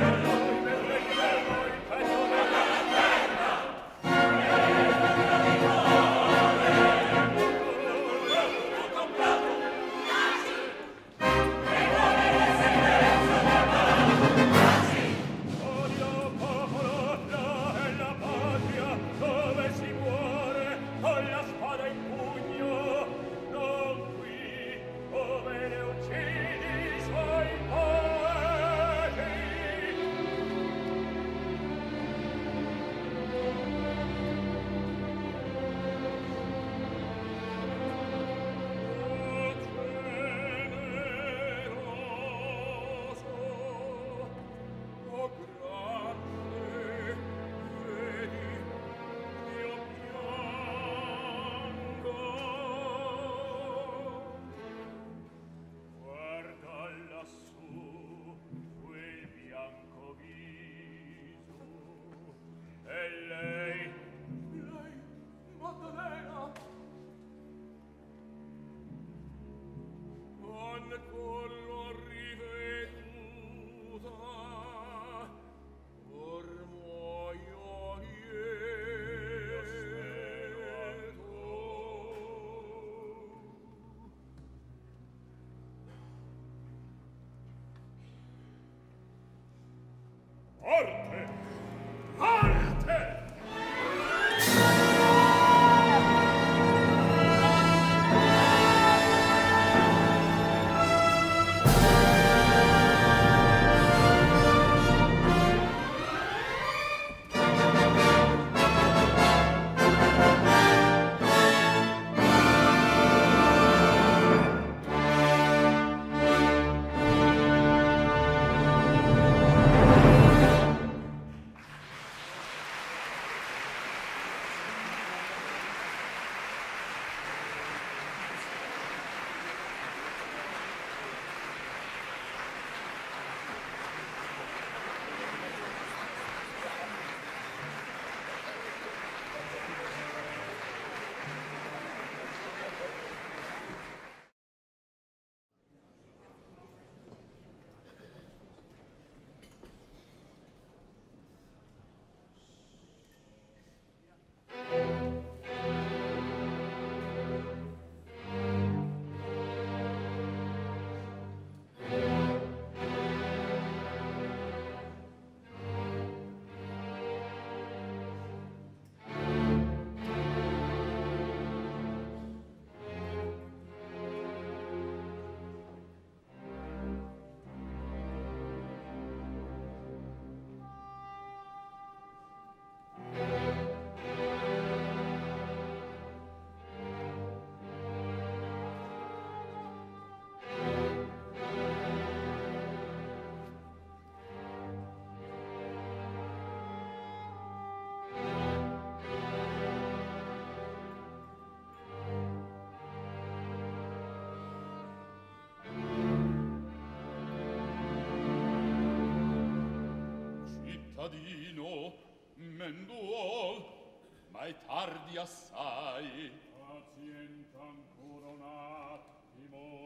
Forte! Forte! Cittadino, men duol, ma è tardi assai. Pazienta ancora un attimo.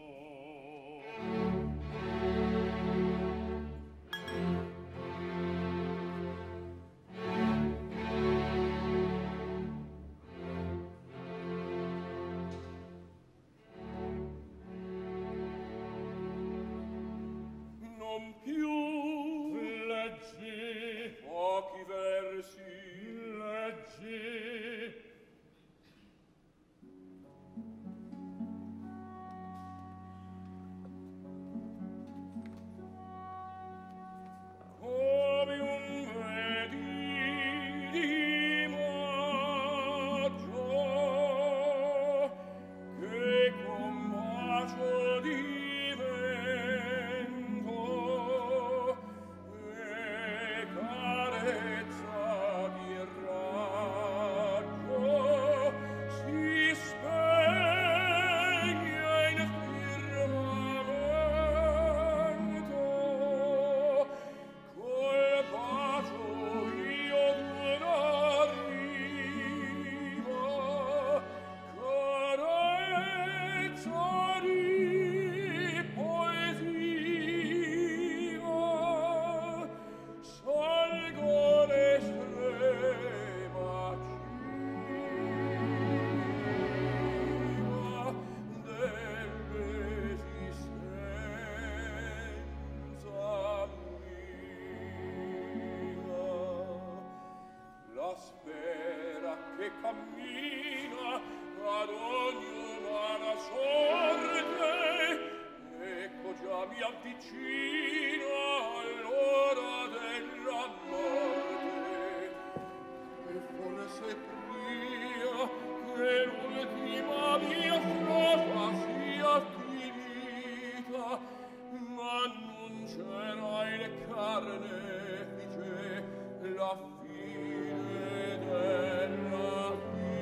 Non più Leggi, pochi versi. leggi. Come un vedi di maggio che con bacio di vento e carezza di raggio si spegne in firmamento. Col bacio io d'una riva, carezza di poesia, salgo l'estrema cima dell'esistenza mia. La sfera che cammina ad ogni umana sorte, ecco già mi avvicina all'ora della morte. E forse pria che l'ultima mia strofa sia finita, ma annuncerà il carnefice la fine della vita.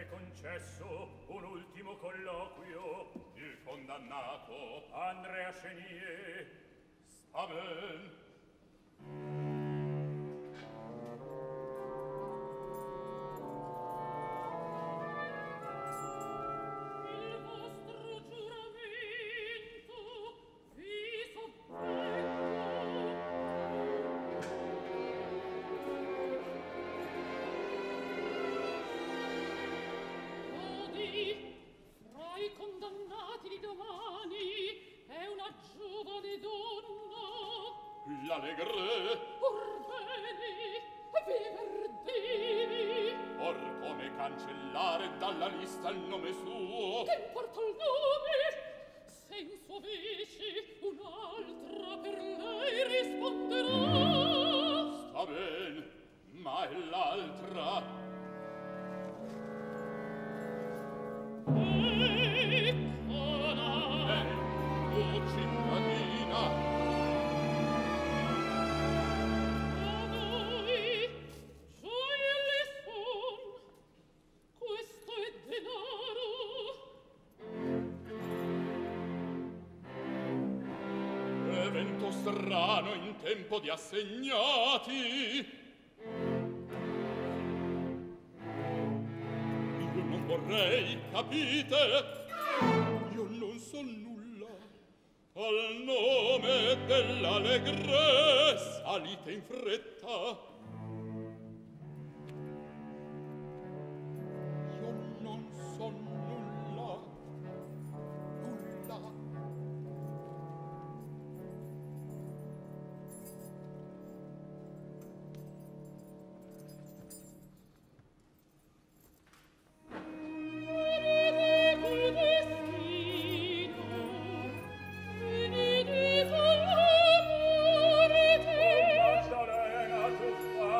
concesso un ultimo colloquio. Il condannato Andrea Chenier. Amen. Il vostro giuramento vi sottengo. Odi, fra i condannati di domani è una giovane donna. L'Allegre. Orbene, viverdevi. Or come cancellare dalla lista il nome suo? Che importa il nome? Se in suo vece un'altra per lei risponderà. Sta ben, ma è l'altra. Eccola. O cittadina. A noi gioielli son. Questo è denaro. Evento strano in tempo di assegnati. Io non vorrei, capite? Io non so nulla. Al nome dell'Allegre salite in fretta. Io non so nulla. Nulla. Venite col destino, venite col amore te. Maddalena, tu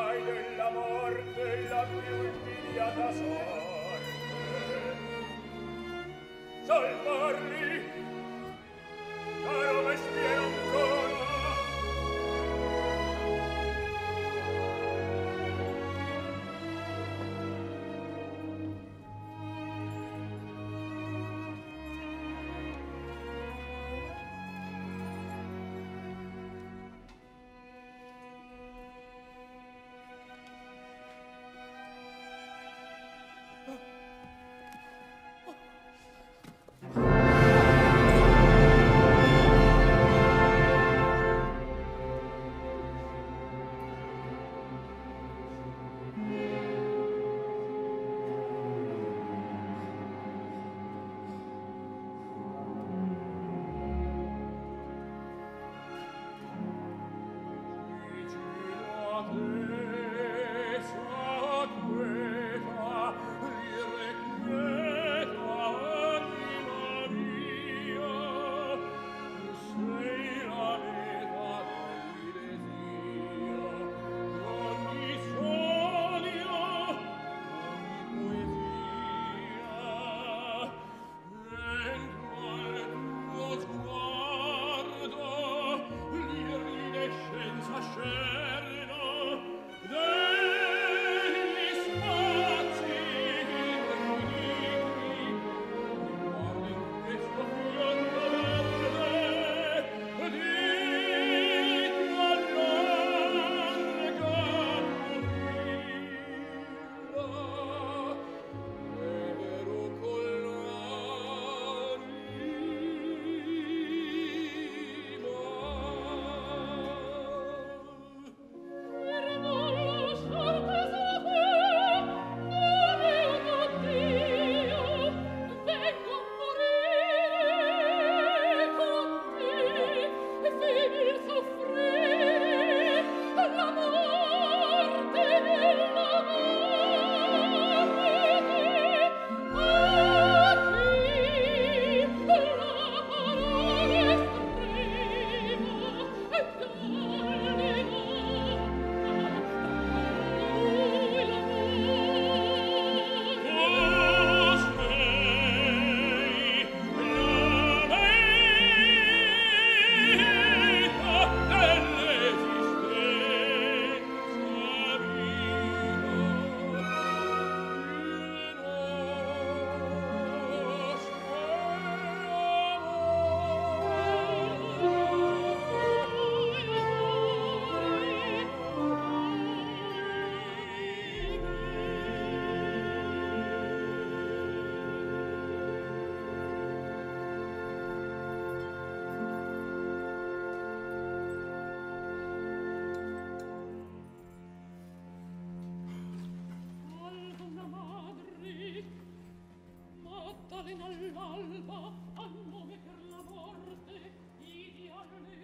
all'alba a nome per la morte idi allegri.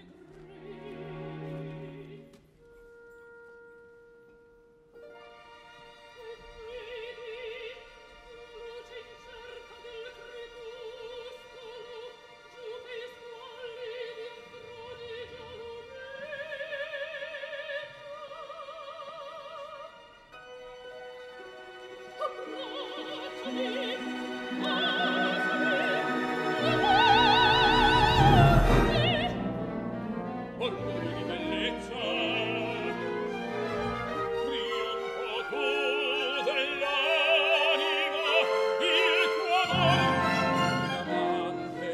E vedi luce incerta del crepuscolo giù per i squalli d'introdigio orgoglio di bellezza, trionfo tu dell'anima, il tuo amore,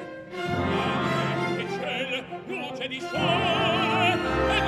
amante, e ciel, luce di sole, ed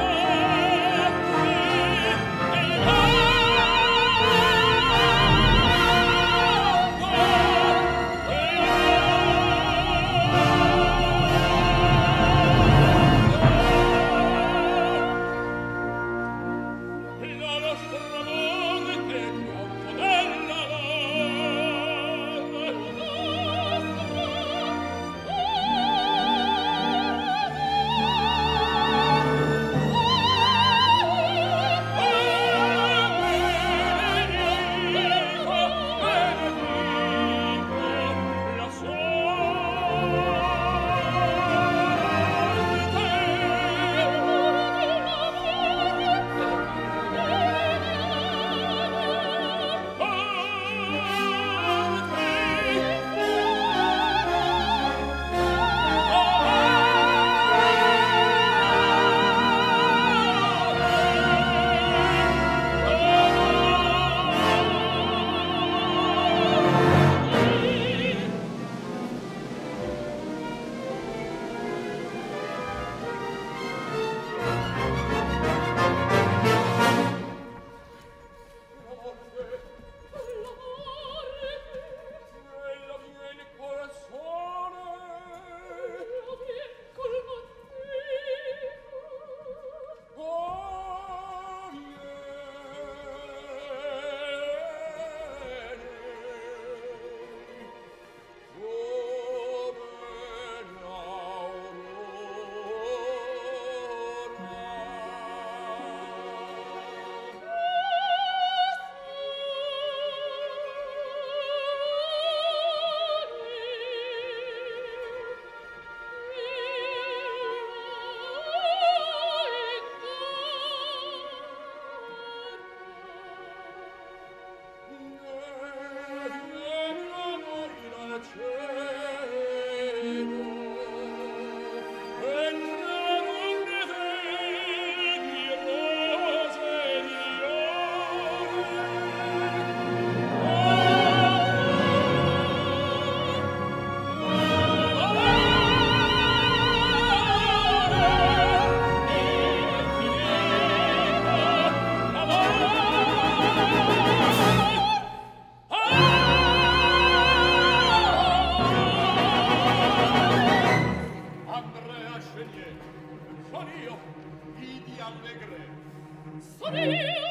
Sono io